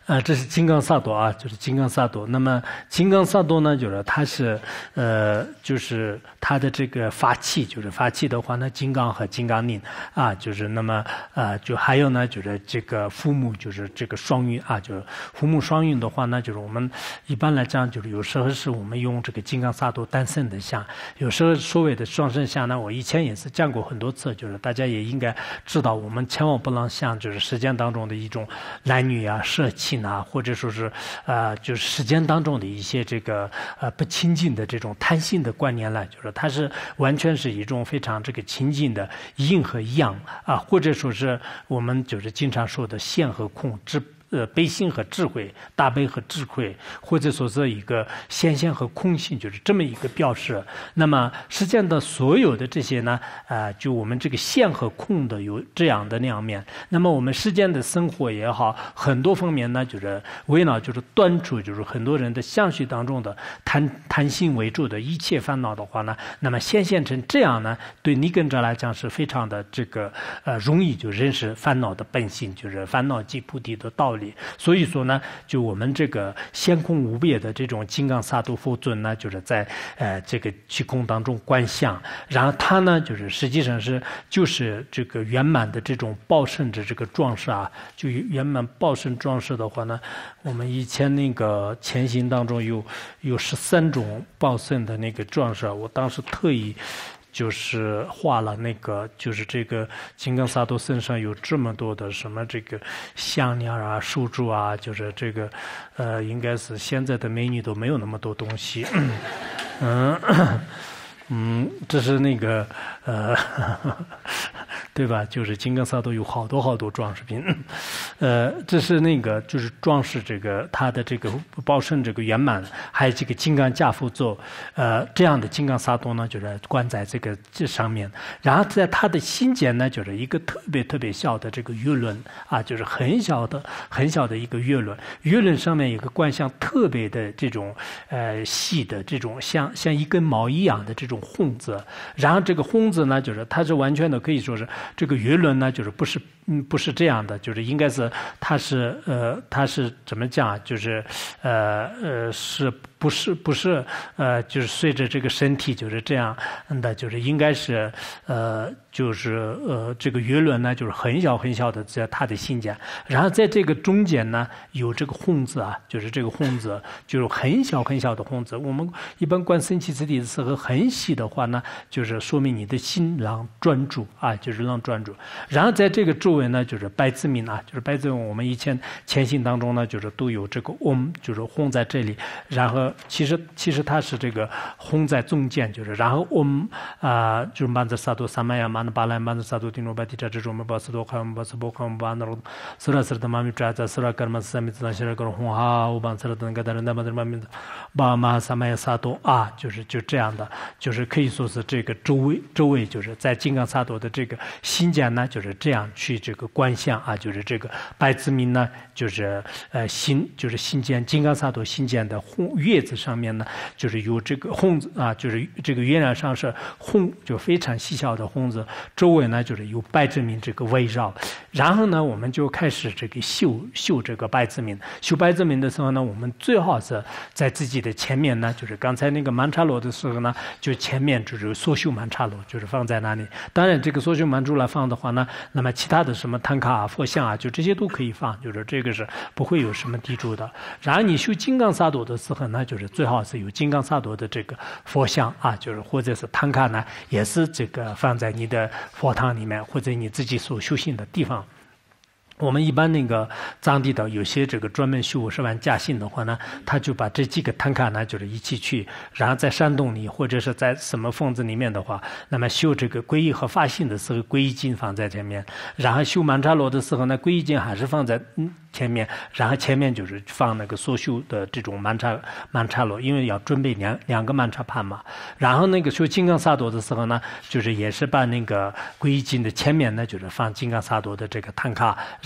呃，这是金刚萨埵啊，就是金刚萨埵。那么金刚萨埵呢，就是它是呃，就是它的这个法器，就是法器的话呢，金刚和金刚拧啊，就是那么呃，就还有呢，就是这个父母，就是这个双运啊，就是父母双运的话呢，就是我们一般来讲，就是有时候是我们用这个金刚萨埵单圣的像，有时候所谓的双圣像呢，我以前也是讲过很多次，就是大家也应该知道，我们千万不能像就是实践当中的一种男女啊、色气啊，或者说是呃，就是实践当中的一些这个呃不亲近的这种贪心的观念了，就是它是完全是一种非常这个亲近的阴和阳啊，或者说是我们就是经常说的现和空之。呃，悲心和智慧，大悲和智慧，或者说是一个显现和空性，就是这么一个表示。那么实践的所有的这些呢，呃，就我们这个现和空的有这样的两面。那么我们实践的生活也好，很多方面呢，就是为了就是断除就是很多人的相续当中的贪贪心为主的一切烦恼的话呢，那么显现成这样呢，对你跟着来讲是非常的这个呃容易就认识烦恼的本性，就是烦恼即菩提的道理。所以说呢，就我们这个先空无别的这种金刚萨埵佛尊呢，就是在呃这个虚空当中观相，然后它呢就是实际上是就是这个圆满的这种报身的这个状势啊，就圆满报身状势的话呢，我们以前那个前行当中有有十三种报身的那个状势，我当时特意。就是画了那个，就是这个金刚萨埵身上有这么多的什么这个项链啊、树柱啊，就是这个，呃，应该是现在的美女都没有那么多东西，嗯嗯，这是那个呃，对吧？就是金刚萨埵有好多好多装饰品，呃，这是那个就是装饰这个它的这个报身这个圆满，还有这个金刚架佛座，呃，这样的金刚萨埵呢，就是关在这个这上面。然后在它的心间呢，就是一个特别特别小的这个月轮啊，就是很小的很小的一个月轮，月轮上面有个观相特别的这种呃细的这种像像一根毛一样的这种红字，然后这个红字呢，就是它是完全的可以说是这个月轮呢，就是不是嗯不是这样的，就是应该是它是呃它是怎么讲，就是呃呃是不是不是呃就是随着这个身体就是这样的，就是应该是呃就是呃这个月轮呢，就是很小很小的在它的心间，然后在这个中间呢有这个红字啊，就是这个红字就是很小很小的红字。我们一般观身体之体的时候很细的话呢，就是说明你的心让专注啊，就是让专注。然后在这个周围呢，就是百字明啊，就是百字明，我们以前前行当中呢，就是都有这个 om， 就是轰在这里，然后其实其实它是这个轰在中间，就是然后 om 啊、呃，就是曼泽萨多三曼呀曼的巴兰曼泽萨多丁罗巴提扎这种我们巴斯多看我们巴斯波看我们巴那罗斯拉斯的妈咪扎在斯拉格玛三米子那些个轰哈我巴斯拉的那个的人那么的妈咪巴马三曼呀萨多啊，就是就这样的，就是可以说是这个周围周围就是在金刚萨埵的这个心间呢，就是这样去这个观相啊，就是这个百字明呢，就是呃心就是心间金刚萨埵心间的红月字上面呢，就是有这个红字啊，就是这个月亮上是红，就非常细小的红字，周围呢就是有百字明这个围绕，然后呢我们就开始这个修修这个百字明，修百字明的时候呢，我们最好是在自己的前面呢，就是刚才那个曼茶罗的时候呢，就前面就是所修曼茶罗，就是放在那里。当然这个所修曼珠来放的话呢，那么其他的什么唐卡啊、佛像啊，就这些都可以放，就是这个是不会有什么抵触的。然后你修金刚萨埵的时候呢，就是最好是有金刚萨埵的这个佛像啊，就是或者是唐卡呢，也是这个放在你的佛堂里面，或者你自己所修行的地方。我们一般那个藏地的有些这个专门修十万家信的话呢，他就把这几个摊卡呢就是一起去，然后在山洞里或者是在什么缝子里面的话，那么修这个皈依和发心的时候，皈依经放在前面，然后修曼茶罗的时候呢，皈依经还是放在嗯前面，然后前面就是放那个所修的这种曼茶曼茶罗，因为要准备两两个曼茶盘嘛。然后那个修金刚萨埵的时候呢，就是也是把那个皈依经的前面呢，就是放金刚萨埵的这个摊卡。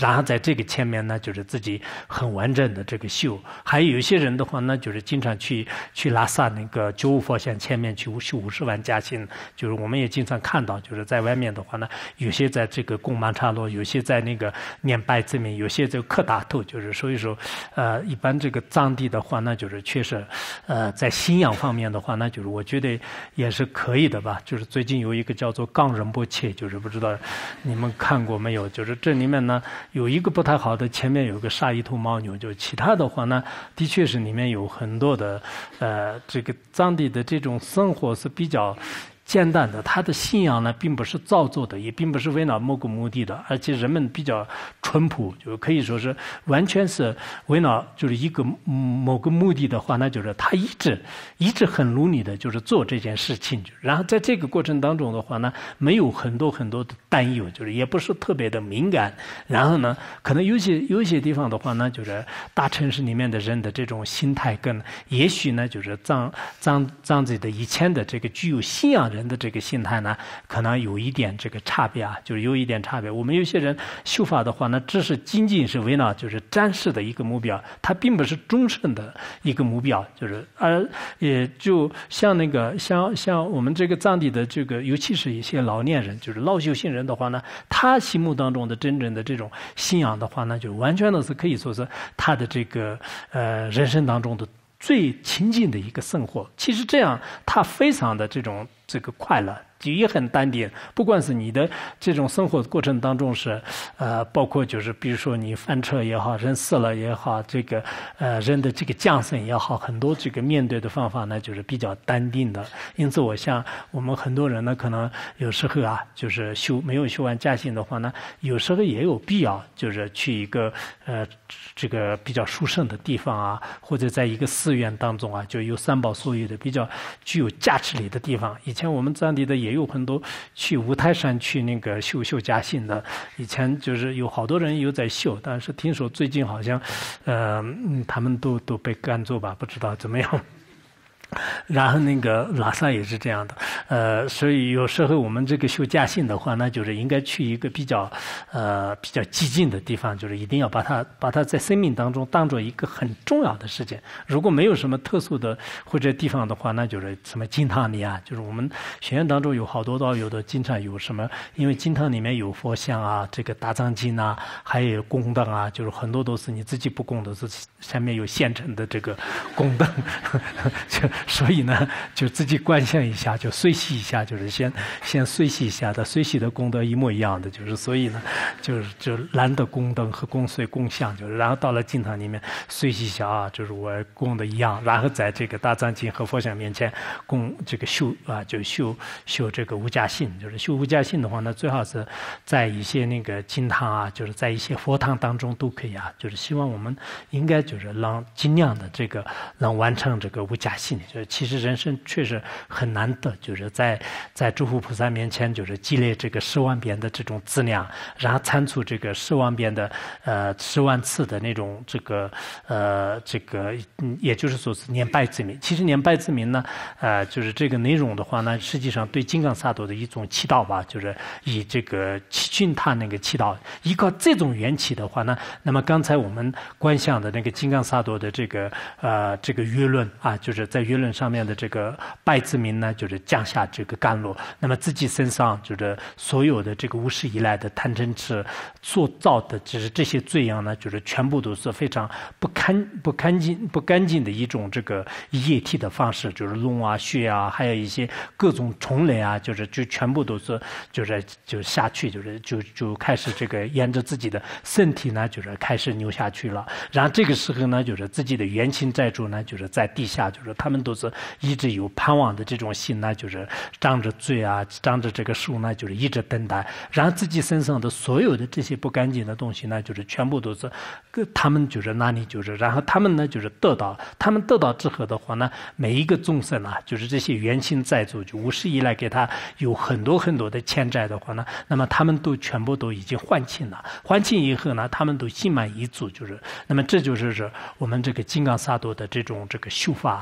然后在这个前面呢，就是自己很完整的这个绣。还有一些人的话呢，就是经常去去拉萨那个九五佛像前面去绣五十万加薪，就是我们也经常看到，就是在外面的话呢，有些在这个供曼茶罗，有些在那个念拜字名，有些在磕大头，就是所以说，呃，一般这个藏地的话呢，就是确实，呃，在信仰方面的话呢，就是我觉得也是可以的吧。就是最近有一个叫做冈仁波切，就是不知道你们看过没有？就是这里面呢有一个不太好的，前面有个杀一头牦牛，就其他的话呢，的确是里面有很多的，呃，这个藏地的这种生活是比较简单的，他的信仰呢，并不是造作的，也并不是为了某个目的的，而且人们比较淳朴，就可以说是完全是为了就是一个某个目的的话，那就是他一直一直很努力的，就是做这件事情。然后在这个过程当中的话呢，没有很多很多的担忧，就是也不是特别的敏感。然后呢，可能有些有一些地方的话呢，就是大城市里面的人的这种心态跟也许呢，就是藏藏藏子的以前的这个具有信仰人的这个心态呢，可能有一点这个差别啊，就是有一点差别。我们有些人修法的话呢，只是仅仅是为了就是展示的一个目标，它并不是终身的一个目标，就是而也就像那个像像我们这个藏地的这个，尤其是一些老年人，就是老修行人的话呢，他心目当中的真正的这种信仰的话呢，就完全的是可以说是他的这个呃人生当中的最亲近的一个生活。其实这样，他非常的这种这个快乐，也很淡定。不管是你的这种生活过程当中是，呃，包括就是比如说你翻车也好，人死了也好，这个呃人的这个降生也好，很多这个面对的方法呢，就是比较淡定的。因此，我想我们很多人呢，可能有时候啊，就是修没有修完驾训的话呢，有时候也有必要，就是去一个呃这个比较殊胜的地方啊，或者在一个寺院当中啊，就有三宝所有的比较具有价值力的地方。以前我们藏地的也有很多去五台山去那个修修家信的，以前就是有好多人有在修，但是听说最近好像，呃，嗯他们都都被赶走吧，不知道怎么样。然后那个拉萨也是这样的，呃，所以有时候我们这个修驾训的话，那就是应该去一个比较，呃，比较激进的地方，就是一定要把它把它在生命当中当做一个很重要的事情。如果没有什么特殊的或者地方的话，那就是什么金堂里啊，就是我们学院当中有好多道友的经常有什么，因为金堂里面有佛像啊，这个大藏经啊，还有供灯啊，就是很多都是你自己不供的，是下面有现成的这个供灯。就所以呢，就自己观想一下，就随喜一下，就是先先随喜一下的，随喜的功德一模一样的，就是所以呢，就是就懒得供灯和供水供香，就是然后到了经堂里面随喜一下啊，就是我供的一样，然后在这个大藏经和佛像面前供这个修啊，就修修这个无价信，就是修无价信的话呢，最好是在一些那个经堂啊，就是在一些佛堂当中都可以啊，就是希望我们应该就是让尽量的这个能完成这个无价信。就是其实人生确实很难得，就是在在诸佛菩萨面前，就是积累这个十万遍的这种资粮，然后参出这个十万遍的呃十万次的那种这个呃这个，嗯，也就是说是念拜之名。其实念拜之名呢，呃，就是这个内容的话呢，实际上对金刚萨埵的一种祈祷吧，就是以这个七训他那个祈祷，依靠这种缘起的话呢，那么刚才我们观想的那个金刚萨埵的这个呃这个舆论啊，就是在舆论上面的这个拜之名呢，就是降下这个甘露，那么自己身上就是所有的这个无始以来的贪嗔痴所造的，就是这些罪样呢，就是全部都是非常不干不干净不干净的一种这个液体的方式，就是龙啊、血啊，还有一些各种虫类啊，就是就全部都是就是就下去，就是就就开始这个沿着自己的身体呢，就是开始流下去了。然后这个时候呢，就是自己的冤亲债主呢，就是在地下，就是他们都是一直有盼望的这种心呢，就是张着嘴啊，张着这个手呢，就是一直等待。然后自己身上的所有的这些不干净的东西呢，就是全部都是，他们就是那里就是，然后他们呢就是得到，他们得到之后的话呢，每一个众生啊，就是这些冤亲债主，就无始以来给他有很多很多的欠债的话呢，那么他们都全部都已经还清了，还清以后呢，他们都心满意足，就是，那么这就是我们这个金刚萨埵的这种这个修法，就是金。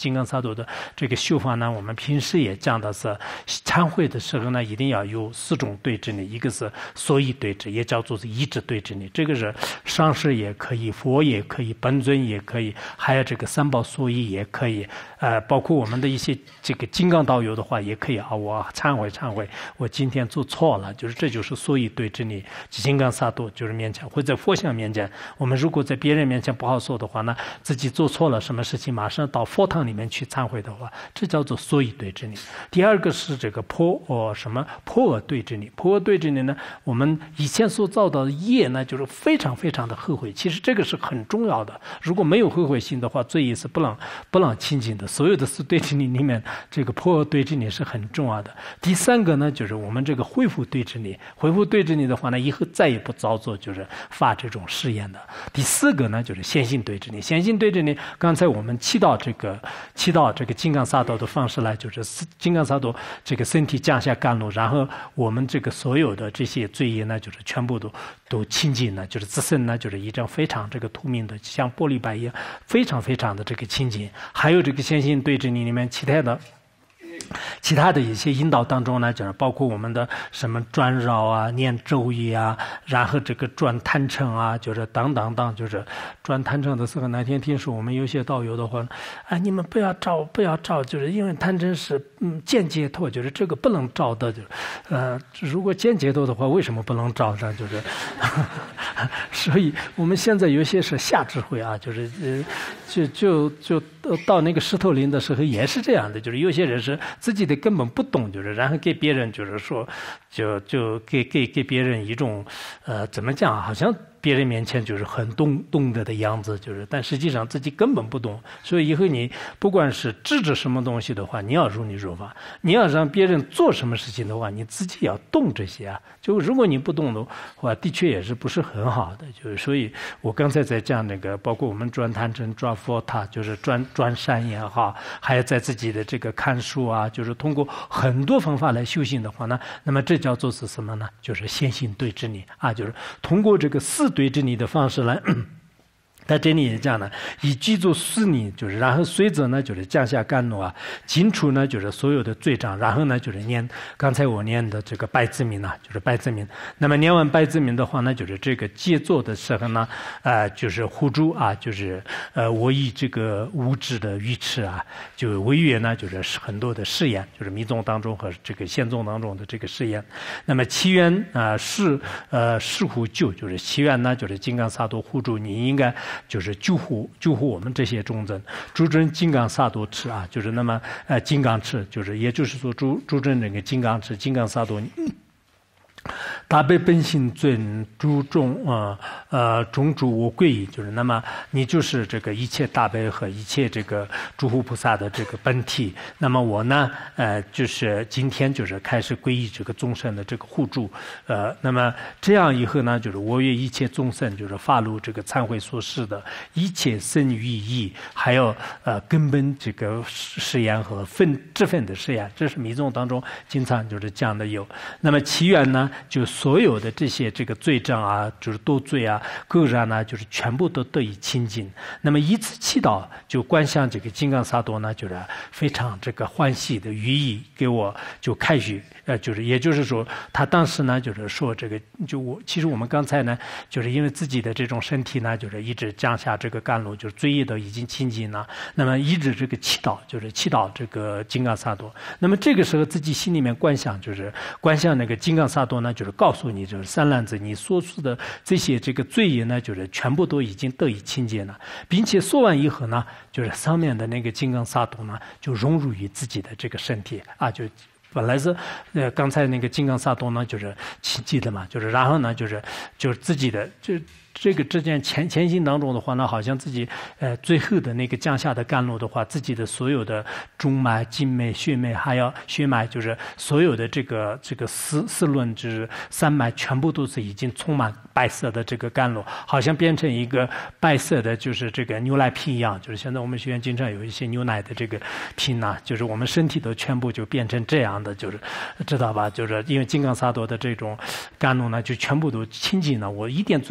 金刚萨埵的这个修法呢，我们平时也讲的是参会的时候呢，一定要有四种对治力，一个是所以对治，也叫做是一致对治力，这个是上师也可以，佛也可以，本尊也可以，还有这个三宝所依也可以，呃，包括我们的一些这个金刚道友的话也可以啊，我忏悔忏悔，我今天做错了，就是这就是所以对治力，金刚萨埵就是面前或者在佛像面前，我们如果在别人面前不好说的话呢，自己做错了什么事情，马上到佛堂里面去忏悔的话，这叫做所以对治力。第二个是这个破哦什么破恶对治力，破恶对治力呢，我们以前所造的业呢，就是非常非常的后悔，其实这个是很重要的，如果没有后悔心的话，罪业是不能不能清净的。所有的四对治力里面，这个破恶对治力是很重要的。第三个呢，就是我们这个恢复对治力，恢复对治力的话呢，以后再也不造作就是发这种誓言的。第四个呢，就是先行对治力，先行对治力，刚才我们祈祷这个祈祷这个金刚萨埵的方式来，就是金刚萨埵这个身体降下甘露，然后我们这个所有的这些罪业呢，就是全部都都清净了，就是自身呢，就是一张非常这个透明的，像玻璃白一样，非常非常的这个清净。还有这个先行对治力里面其他的。其他的一些引导当中呢，就是包括我们的什么转绕啊、念咒语啊，然后这个转贪嗔啊，就是等等等，就是转贪嗔的时候，那天听说我们有些道友的话，哎，你们不要照，不要照，就是因为贪嗔是嗯见解脱，就是这个不能照的，就是呃，如果见解脱的话，为什么不能照呢？就是，所以我们现在有些是下智慧啊，就是呃，就就就到那个石头林的时候也是这样的，就是有些人是。自己的根本不懂，就是然后给别人就是说，就就给给给别人一种呃怎么讲，好像别人面前就是很懂懂得的样子，就是但实际上自己根本不懂。所以以后你不管是制止什么东西的话，你要如理如法；你要让别人做什么事情的话，你自己要懂这些啊。就如果你不懂的话，的确也是不是很好的。就是所以我刚才在讲那个，包括我们转贪嗔、转佛塔，就是转转善也好，还有在自己的这个看书啊，就是通过很多方法来修行的话呢，那么这叫做是什么呢？就是先行对治力啊，就是通过这个四对治力的方式来。在这里也讲呢，以具足四力，就是然后随着呢就是降下甘露啊，清除呢就是所有的罪障，然后呢就是念刚才我念的这个百字明啊，就是百字明。那么念完百字明的话呢，就是这个接坐的时候呢，呃，就是护住啊，就是呃，我以这个无知的愚痴啊，就违约呢，就是很多的誓言，就是密宗当中和这个宪宗当中的这个誓言。那么祈愿啊是呃是护救，就是祈愿呢就是金刚萨埵护住，你应该。就是救护救护我们这些众生，诸尊金刚萨埵持啊，就是那么呃金刚持，就是也就是说诸诸尊这个金刚持、金刚萨埵。大悲本性尊诸众啊呃种诸无贵意，就是那么你就是这个一切大悲和一切这个诸佛菩萨的这个本体。那么我呢呃就是今天就是开始皈依这个众生的这个护助，呃那么这样以后呢，就是我愿一切众生就是发露这个忏悔所示的一切生于意，还有呃根本这个誓言和分这份的誓言，这是密宗当中经常就是讲的有。那么祈愿呢，就所有的这些这个罪障啊，就是多罪啊、垢染呢，就是全部都得以清净。那么一次祈祷，就观想这个金刚萨埵呢，就是非常这个欢喜的寓意，给我就开许，呃，就是也就是说，他当时呢，就是说这个，就我其实我们刚才呢，就是因为自己的这种身体呢，就是一直降下这个甘露，就是罪业都已经清净了。那么一直这个祈祷，就是祈祷这个金刚萨埵。那么这个时候自己心里面观想，就是观想那个金刚萨埵呢，就是告诉你，就是三男子你所说的这些这个罪业呢，就是全部都已经得以清净了，并且说完以后呢，就是上面的那个金刚萨埵呢，就融入于自己的这个身体啊，就。本来是，呃，刚才那个金刚萨埵呢，就是奇迹的嘛，就是然后呢，就是就是自己的就。这个之间前前行当中的话呢，好像自己呃最后的那个降下的甘露的话，自己的所有的中脉、经脉、血脉，还有血脉，就是所有的这个这个四四轮就是三脉，全部都是已经充满白色的这个甘露，好像变成一个白色的就是这个牛奶瓶一样。就是现在我们学院经常有一些牛奶的这个瓶呐、啊，就是我们身体都全部就变成这样的，就是知道吧？就是因为金刚萨埵的这种甘露呢，就全部都清净了，我一点罪业都没有。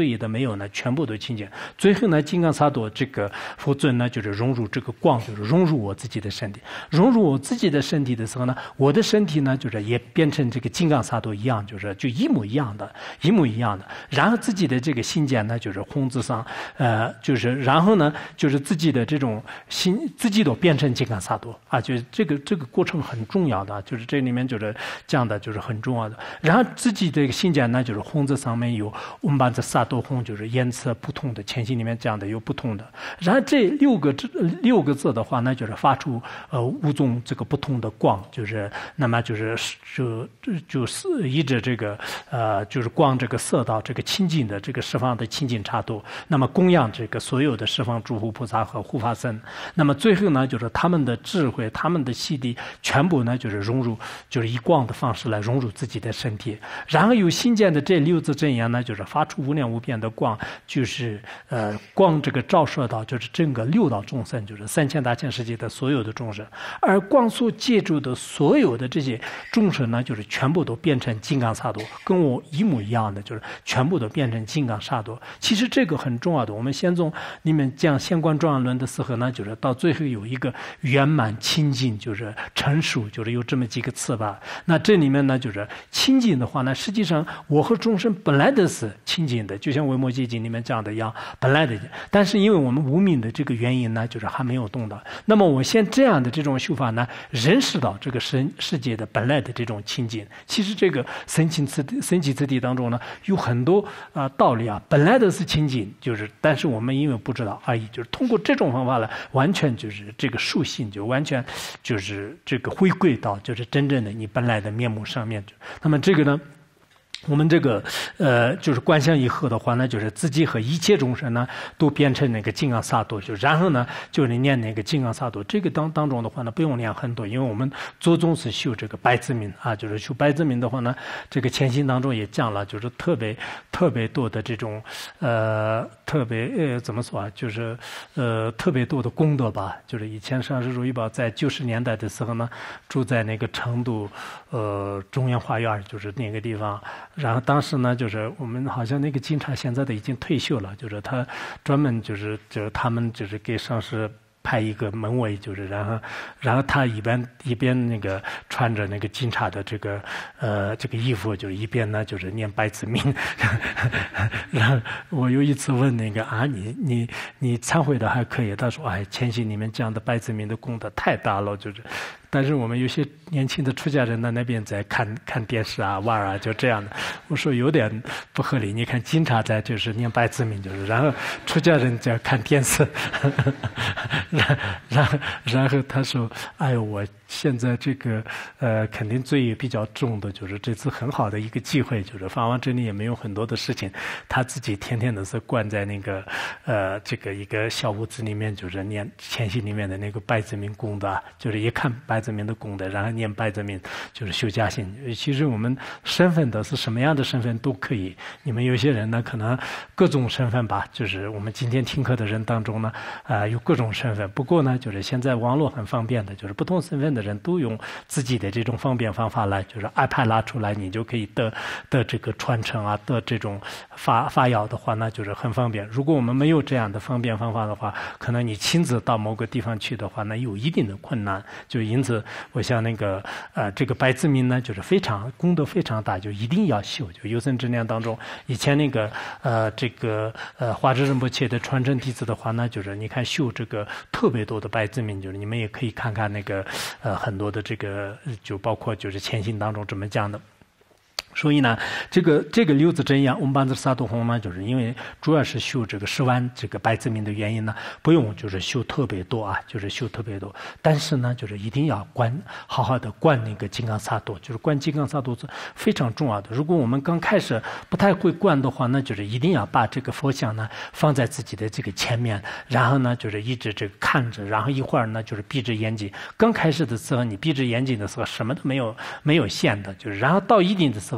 有呢全部都清净。最后呢，金刚萨埵这个佛尊呢，就是融入这个光，就是融入我自己的身体。融入我自己的身体的时候呢，我的身体呢，就是也变成这个金刚萨埵一样，就是就一模一样的，一模一样的。然后自己的这个心间呢，就是红字上，呃，就是然后呢，就是自己的这种心，自己都变成金刚萨埵啊，就是这个这个过程很重要的，就是这里面就是这样的，就是很重要的。然后自己的心间呢，就是红字上面有我们把这萨埵红，就是颜色不同的，前心里面这样的有不同的。然后这六个字六个字的话呢，就是发出呃五种这个不同的光，就是那么就是就就是依着这个呃就是光这个色道这个清净的这个十方的清净刹度，那么供养这个所有的十方诸佛菩萨和护法僧。那么最后呢，就是他们的智慧、他们的细地，全部呢就是融入，就是以光的方式来融入自己的身体。然后有心间的这六字真言呢，就是发出无量无边的光，就是呃光这个照射到就是整个六道众生，就是三千大千世界的所有的众生。而光所借助的所有的这些众生呢，就是全部都变成金刚萨埵，跟我一模一样的，就是全部都变成金刚萨埵。其实这个很重要的，我们先从你们讲仙观庄严论的时候呢，就是到最后有一个圆满清净，就是成熟，就是有这么几个词吧。那这里面呢，就是清净的话呢，实际上我和众生本来都是清净的，就像维摩诘经里面讲的一样，本来的。但是因为我们无明的这个原因呢，就是还没有动到。那么我现这样的这种修法呢，认识到这个世世界的本来的这种清净。其实这个神奇次第神奇次第当中呢，有很多啊、呃、道理啊，本来都是清净，就是但是我们因为不知道而已，就是通过这种方法呢，完全就是这个属性就完全就是这个回归到就是真正的你本来的面目上面。那么这个呢，我们这个呃，就是观相一合的话呢，就是自己和一切众生呢，都变成那个金刚萨埵，就然后呢，就是念那个金刚萨埵。这个当当中的话呢，不用念很多，因为我们祖宗是修这个百字明啊，就是修百字明的话呢，这个前心当中也讲了，就是特别特别多的这种呃，特别呃怎么说啊，就是呃特别多的功德吧。就是以前上师如意宝在九十年代的时候呢，住在那个成都呃中央花园，就是那个地方。然后当时呢，就是我们好像那个警察现在都已经退休了，就是他专门就是就是他们就是给上师派一个门卫，就是然后然后他一边一边那个穿着那个警察的这个呃这个衣服，就一边呢就是念百字明。然后我有一次问那个啊，你你你忏悔的还可以，他说哎，前心里面讲的百字明的功德太大了，就是。但是我们有些年轻的出家人呢，那边在看看电视啊、玩啊，就这样的。我说有点不合理。你看警察在就是念百字明，就是然后出家人在看电视，然然后然后他说：“哎呦，我现在这个呃，肯定罪业比较重的，就是这次很好的一个机会，就是法王这里也没有很多的事情，他自己天天的是关在那个呃这个一个小屋子里面，就是念前心里面的那个百字明功德，就是一看百。”百字明的功德，然后念百字明就是修加行。其实我们身份的是什么样的身份都可以。你们有些人呢，可能各种身份吧，就是我们今天听课的人当中呢，啊、呃、有各种身份。不过呢，就是现在网络很方便的，就是不同身份的人都用自己的这种方便方法来，就是 iPad 拉出来，你就可以得得这个传承啊，得这种发发药的话呢，就是很方便。如果我们没有这样的方便方法的话，可能你亲自到某个地方去的话呢，有一定的困难。就因此。我想那个呃，这个百字明呢，就是非常功德非常大，就一定要修。就有生之年当中，以前那个呃，这个呃，华智仁波切的传承弟子的话呢，就是你看修这个特别多的百字明，就是你们也可以看看那个呃，很多的这个就包括就是前心当中这么讲的。所以呢，这个这个六字真言，我们班子萨埵红呢，就是因为主要是修这个十万这个百字明的原因呢，不用就是修特别多啊，就是修特别多。但是呢，就是一定要观好好的观那个金刚萨埵，就是观金刚萨埵是非常重要的。如果我们刚开始不太会观的话，那就是一定要把这个佛像呢放在自己的这个前面，然后呢就是一直这个看着，然后一会儿呢就是闭着眼睛。刚开始的时候，你闭着眼睛的时候什么都没有没有现的，就是然后到一定的时候。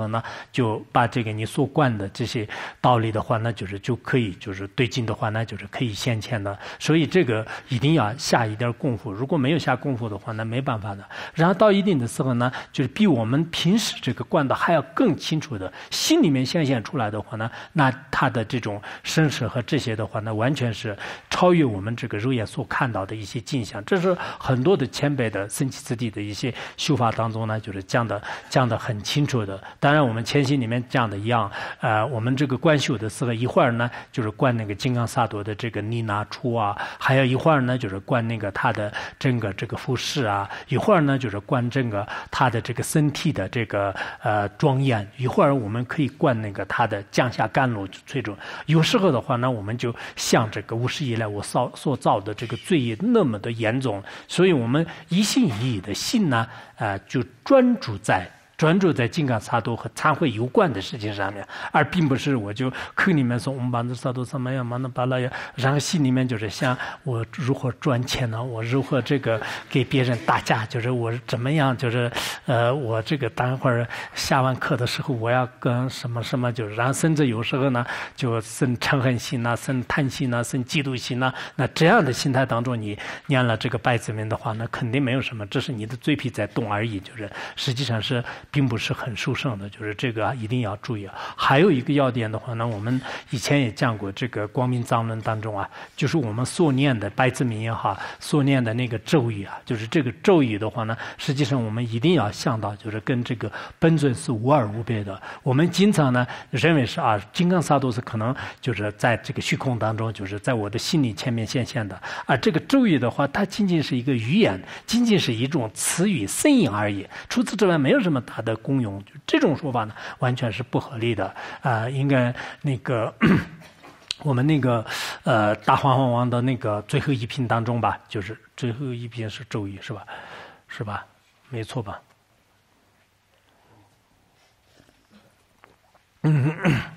呢，就把这个你所观的这些道理的话呢，就是就可以就是对境的话呢，就是可以现前的。所以这个一定要下一点功夫，如果没有下功夫的话，那没办法的。然后到一定的时候呢，就是比我们平时这个观的还要更清楚的，心里面显现出来的话呢，那它的这种身世和这些的话呢，完全是超越我们这个肉眼所看到的一些景象。这是很多的前辈的僧祇次第的一些修法当中呢，就是讲的讲的很清楚的。当然我们前心里面讲的一样，呃，我们这个观修的时候，一会儿呢就是观那个金刚萨埵的这个尼那处啊，还有一会儿呢就是观那个他的整个这个服饰啊，一会儿呢就是观整个他的这个身体的这个呃庄严，一会儿我们可以观那个他的降下甘露最终。有时候的话呢，我们就像这个无始以来我所所造的这个罪业那么的严重，所以我们一心一意的心呢，呃，就专注在。专注在金刚萨埵和忏悔有关的事情上面，而并不是我就口里面说我们把这萨埵什么样嘛那巴拉呀，然后心里面就是想我如何赚钱呢？我如何这个给别人打架？就是我怎么样？就是呃，我这个等会儿下完课的时候我要跟什么什么，就是然后甚至有时候呢就生嗔恨心呐、生贪心呐、生嫉妒心呐，那这样的心态当中，你念了这个百字明的话，那肯定没有什么，只是你的嘴皮在动而已，就是实际上是。并不是很殊胜的，就是这个一定要注意。还有一个要点的话呢，我们以前也讲过，这个光明藏论当中啊，就是我们所念的百字明也好，所念的那个咒语啊，就是这个咒语的话呢，实际上我们一定要想到，就是跟这个本尊是无二无别的。我们经常呢认为是啊，金刚萨埵是可能就是在这个虚空当中，就是在我的心里前面显现的，而这个咒语的话，它仅仅是一个语言，仅仅是一种词语声音而已，除此之外没有什么大的功用，这种说法呢完全是不合理的啊、呃！应该那个我们那个呃大皇皇王的那个最后一品当中吧，就是最后一品是咒语是吧？是吧？没错吧？嗯。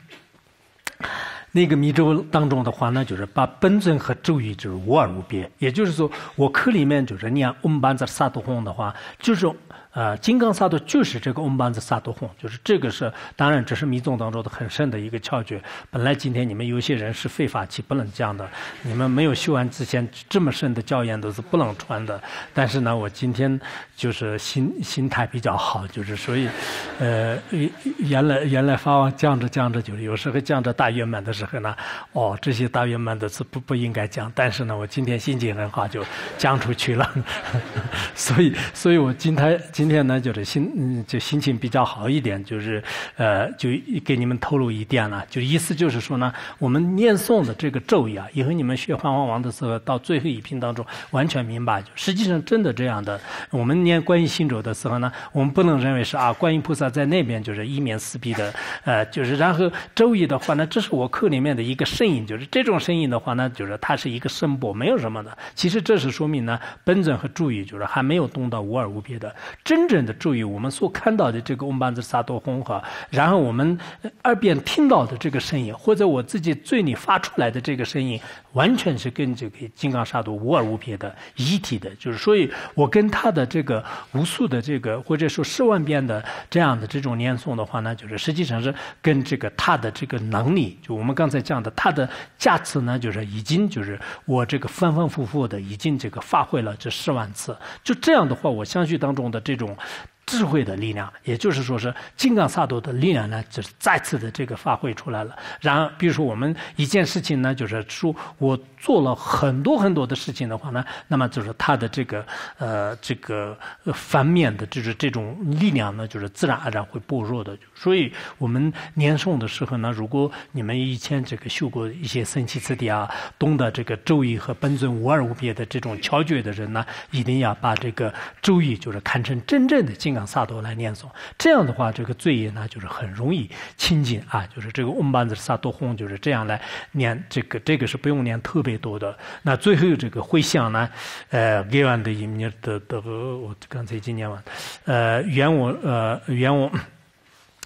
那个密咒当中的话呢，就是把本尊和咒语就是无二无别，也就是说，我课里面就是念嗡班子萨埵吽的话，就是呃金刚萨埵就是这个嗡班子萨埵吽，就是这个是当然这是密宗当中的很深的一个窍诀。本来今天你们有些人是非法器不能讲的，你们没有修完之前这么深的教言都是不能传的。但是呢，我今天就是心心态比较好，就是所以呃原来原来法王讲着讲着，就是有时候讲着大圆满的时候。呢，哦，这些大圆满的是不不应该讲，但是呢，我今天心情很好，就讲出去了，所以，所以我今天今天呢，就是心嗯，就心情比较好一点，就是呃，就给你们透露一点了，就意思就是说呢，我们念诵的这个咒语啊，以后你们学梵王王的时候，到最后一品当中完全明白，就实际上真的这样的。我们念观音心咒的时候呢，我们不能认为是啊，观音菩萨在那边就是一面四臂的，呃，就是然后咒语的话呢，这是我课里面的一个声音，就是这种声音的话呢，就是它是一个声波，没有什么的。其实这是说明呢，本尊和咒语就是还没有动到无二无别的真正的咒语。我们所看到的这个嗡班子萨埵吽哈，然后我们耳边听到的这个声音，或者我自己嘴里发出来的这个声音，完全是跟这个金刚萨埵无二无别的一体的。就是所以，我跟他的这个无数的这个或者说十万遍的这样的这种念诵的话呢，就是实际上是跟这个他的这个能力，就我们刚才讲的他的价值呢，就是已经就是我这个反反复复的已经这个发挥了这十万次。就这样的话，我相续当中的这种智慧的力量，也就是说是金刚萨埵的力量呢，就是再次的这个发挥出来了。然后比如说我们一件事情呢，就是说我做了很多很多的事情的话呢，那么就是它的这个呃这个反面的就是这种力量呢，就是自然而然会薄弱的。所以我们念诵的时候呢，如果你们以前这个修过一些僧祇次第啊，懂得这个咒语和本尊无二无别的这种窍诀的人呢，一定要把这个咒语就是看成真正的金刚萨埵来念诵。这样的话，这个罪业呢就是很容易清净啊，就是这个嗡班子萨埵吽就是这样来念，这个这个是不用念特别多的。那最后这个回向呢，呃，给完的一面的的我刚才已经念完，呃，愿我呃愿我。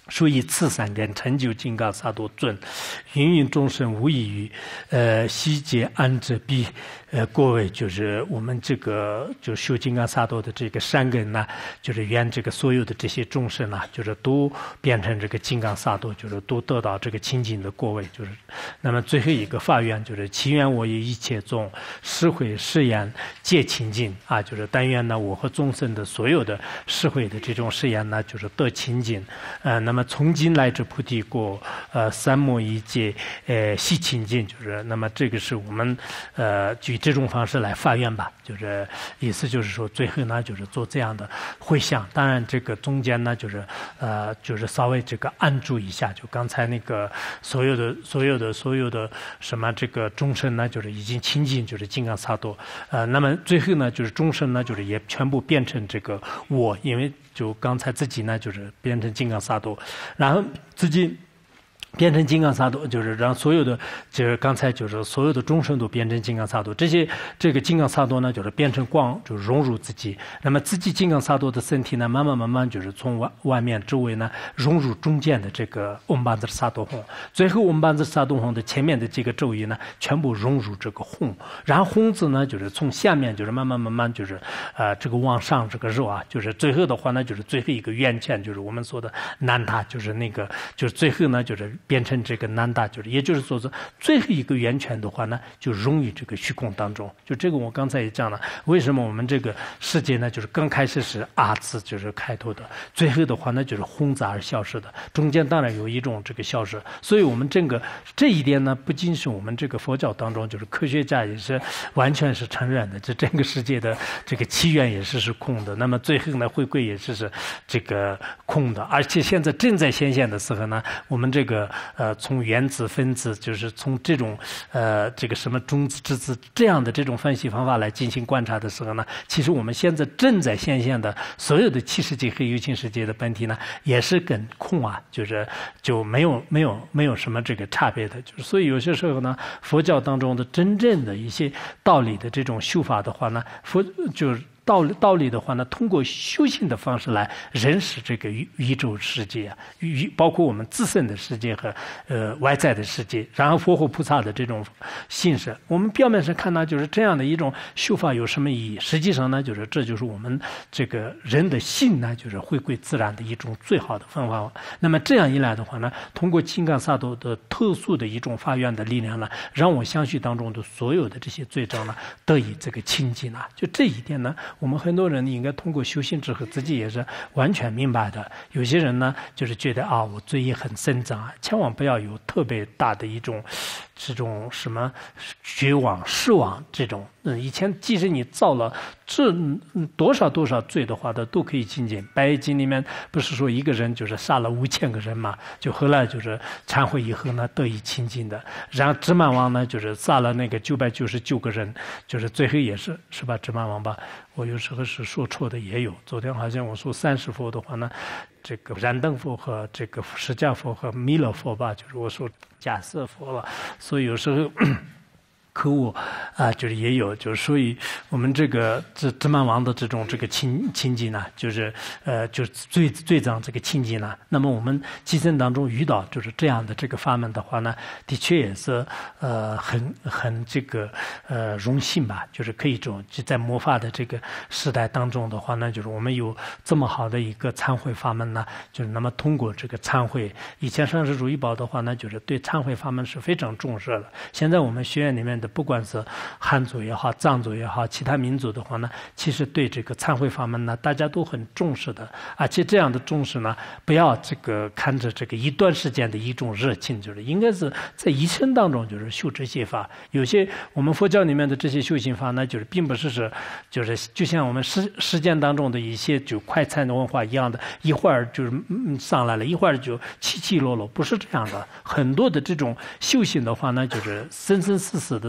所以此三根成就金刚萨埵尊，芸芸众生无异于，呃，悉皆安者必，呃，过为就是我们这个就修金刚萨埵的这个善根呢，就是愿这个所有的这些众生呢，就是都变成这个金刚萨埵，就是都得到这个清净的过位，就是。那么最后一个发愿就是祈愿我以一切众施惠施言皆清净啊，就是但愿呢我和众生的所有的施惠的这种施言呢，就是得清净，呃，那么。那么从今来至菩提果，呃，三摩一界，呃，悉清净，就是那么这个是我们呃举这种方式来发愿吧，就是意思就是说最后呢就是做这样的回向，当然这个中间呢就是呃就是稍微这个按住一下，就刚才那个所有的所有的所有的什么这个众生呢就是已经清净，就是金刚萨埵，呃，那么最后呢就是众生呢就是也全部变成这个我，因为就刚才自己呢就是变成金刚萨埵。然后自己变成金刚萨埵，就是让所有的，就是刚才就是所有的众生都变成金刚萨埵。这些这个金刚萨埵呢，就是变成光，就融入自己。那么自己金刚萨埵的身体呢，慢慢慢慢就是从外外面周围呢融入中间的这个嗡班子萨埵吽。最后嗡班子萨埵吽的前面的这个咒语呢，全部融入这个吽。然后吽字呢，就是从下面就是慢慢慢慢就是呃这个往上这个肉啊，就是最后的话呢，就是最后一个圆圈，就是我们说的南塔，就是那个就是最后呢就是。变成这个南大，就是也就是说是最后一个圆圈的话呢，就融于这个虚空当中。就这个我刚才也讲了，为什么我们这个世界呢，就是刚开始是阿字就是开头的，最后的话呢就是轰字而消失的，中间当然有一种这个消失。所以我们这个这一点呢，不仅是我们这个佛教当中，就是科学家也是完全是承认的，这整个世界的这个起源也是是空的，那么最后呢回归也是是这个空的，而且现在正在显现的时候呢，我们这个。呃，从原子、分子，就是从这种呃这个什么中子、质子这样的这种分析方法来进行观察的时候呢，其实我们现在正在显现的所有的七世界和有情世界的本体呢，也是跟空啊，就是就没有没有没有什么这个差别的。就是所以有些时候呢，佛教当中的真正的一些道理的这种修法的话呢，佛就是。道理道理的话呢，通过修行的方式来认识这个宇宇宙世界啊，宇包括我们自身的世界和呃外在的世界，然后佛和菩萨的这种心识，我们表面上看呢，就是这样的一种修法有什么意义？实际上呢，就是这就是我们这个人的心呢，就是回归自然的一种最好的方法。那么这样一来的话呢，通过金刚萨埵的特殊的一种发愿的力量呢，让我相续当中的所有的这些罪障呢，得以这个清净啊。就这一点呢。我们很多人应该通过修行之后，自己也是完全明白的。有些人呢，就是觉得啊，我罪业很深重啊，千万不要有特别大的一种这种什么绝望、失望这种。嗯，以前即使你造了这多少多少罪的话，的都可以清净。白易经里面不是说一个人就是杀了五千个人嘛？就后来就是忏悔以后呢，得以清净的。然后智曼王呢，就是杀了那个九百九十九个人，就是最后也是是吧？智曼王吧。我有时候是说错的也有，昨天好像我说三十佛的话呢，这个燃灯佛和这个释迦佛和弥勒佛吧，就是我说假设佛了，所以有时候可恶啊，就是也有，就是所以我们这个这智曼王的这种这个清清净呢，就是呃就是罪罪障这个清净呢，那么我们今生当中遇到就是这样的这个法门的话呢，的确也是呃很很这个呃荣幸吧，就是可以说就在末法的这个时代当中的话呢，就是我们有这么好的一个忏悔法门呢，就是那么通过这个忏悔，以前上师如意宝的话呢，就是对忏悔法门是非常重视的，现在我们学院里面的。不管是汉族也好，藏族也好，其他民族的话呢，其实对这个忏悔法门呢，大家都很重视的。而且这样的重视呢，不要这个看着这个一段时间的一种热情，就是应该是在一生当中就是修这些法。有些我们佛教里面的这些修行法呢，就是并不是是就是就像我们实实践当中的一些就快餐的文化一样的，一会儿就是嗯上来了，一会儿就起起落落，不是这样的。很多的这种修行的话呢，就是生生死死的。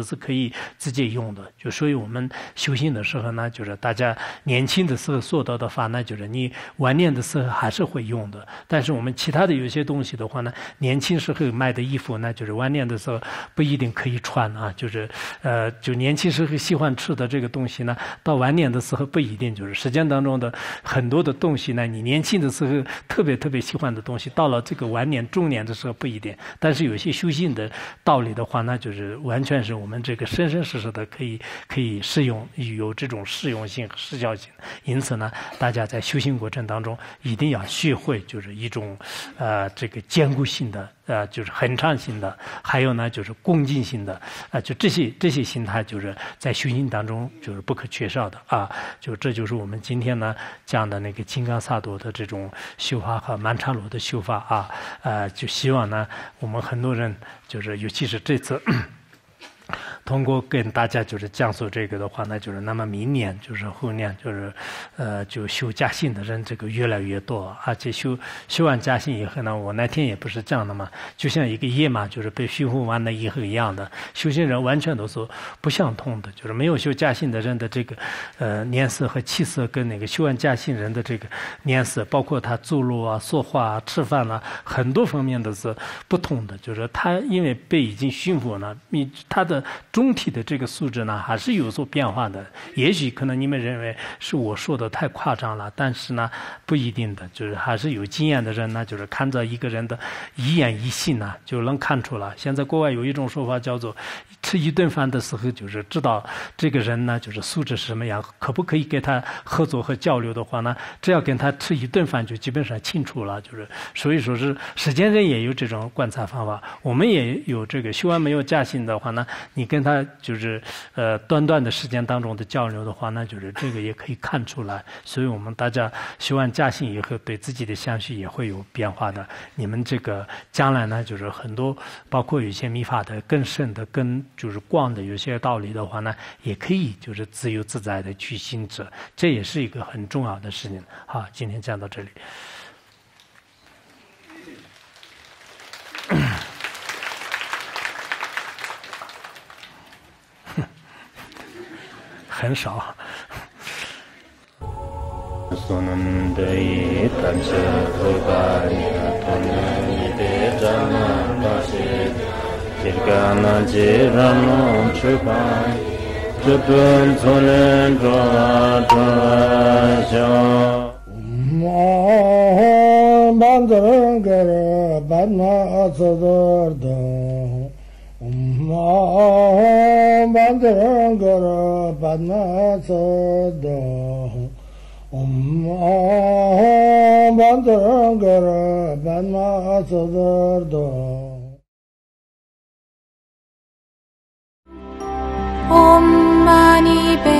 是可以直接用的。就所以我们修行的时候呢，就是大家年轻的时候做到的话呢，就是你晚年的时候还是会用的。但是我们其他的有些东西的话呢，年轻时候卖的衣服呢，就是晚年的时候不一定可以穿啊。就是呃，就年轻时候喜欢吃的这个东西呢，到晚年的时候不一定。就是时间当中的很多的东西呢，你年轻的时候特别特别喜欢的东西，到了这个晚年中年的时候不一定。但是有些修行的道理的话，那就是完全是我们这个生生世世的可以可以适用，有这种适用性和时效性。因此呢，大家在修行过程当中一定要学会，就是一种呃这个坚固性的。呃，就是恒常性的，还有呢，就是恭敬性的，啊、呃，就这些这些心态，就是在修行当中就是不可缺少的啊。就这就是我们今天呢讲的那个金刚萨埵的这种修法和曼荼罗的修法啊，呃，就希望呢，我们很多人就是尤其是这次。通过跟大家就是讲述这个的话呢，就是那么明年就是后年就是呃就修嘉兴的人这个越来越多，而且修修完嘉兴以后呢，我那天也不是这样的嘛，就像一个野马就是被驯服完了以后一样的，修行人完全都是不相同的，就是没有修嘉兴的人的这个呃年色和气色跟那个修完嘉兴人的这个年色，包括他走路啊、说话啊、吃饭啊，很多方面都是不同的，就是他因为被已经驯服了，你他的总体的这个素质呢还是有所变化的。也许可能你们认为是我说的太夸张了，但是呢不一定的，就是还是有经验的人呢，就是看着一个人的一言一行呢就能看出来。现在国外有一种说法叫做吃一顿饭的时候就是知道这个人呢就是素质是什么样，可不可以跟他合作和交流的话呢，只要跟他吃一顿饭就基本上清楚了。就是所以说是时间人也有这种观察方法，我们也有这个修完没有嘉兴的话呢，你跟他就是呃短短的时间当中的交流的话，那就是这个也可以看出来。所以我们大家修完嘉兴以后，对自己的相续也会有变化的。你们这个将来呢，就是很多包括有些密法的更深的、更就是广的有些道理的话呢，也可以就是自由自在的去行者，这也是一个很重要的事情。好，今天讲到这里。很少。 Om Bandhangara Padmasada Om Bandhangara Padmasada Om Mani Padme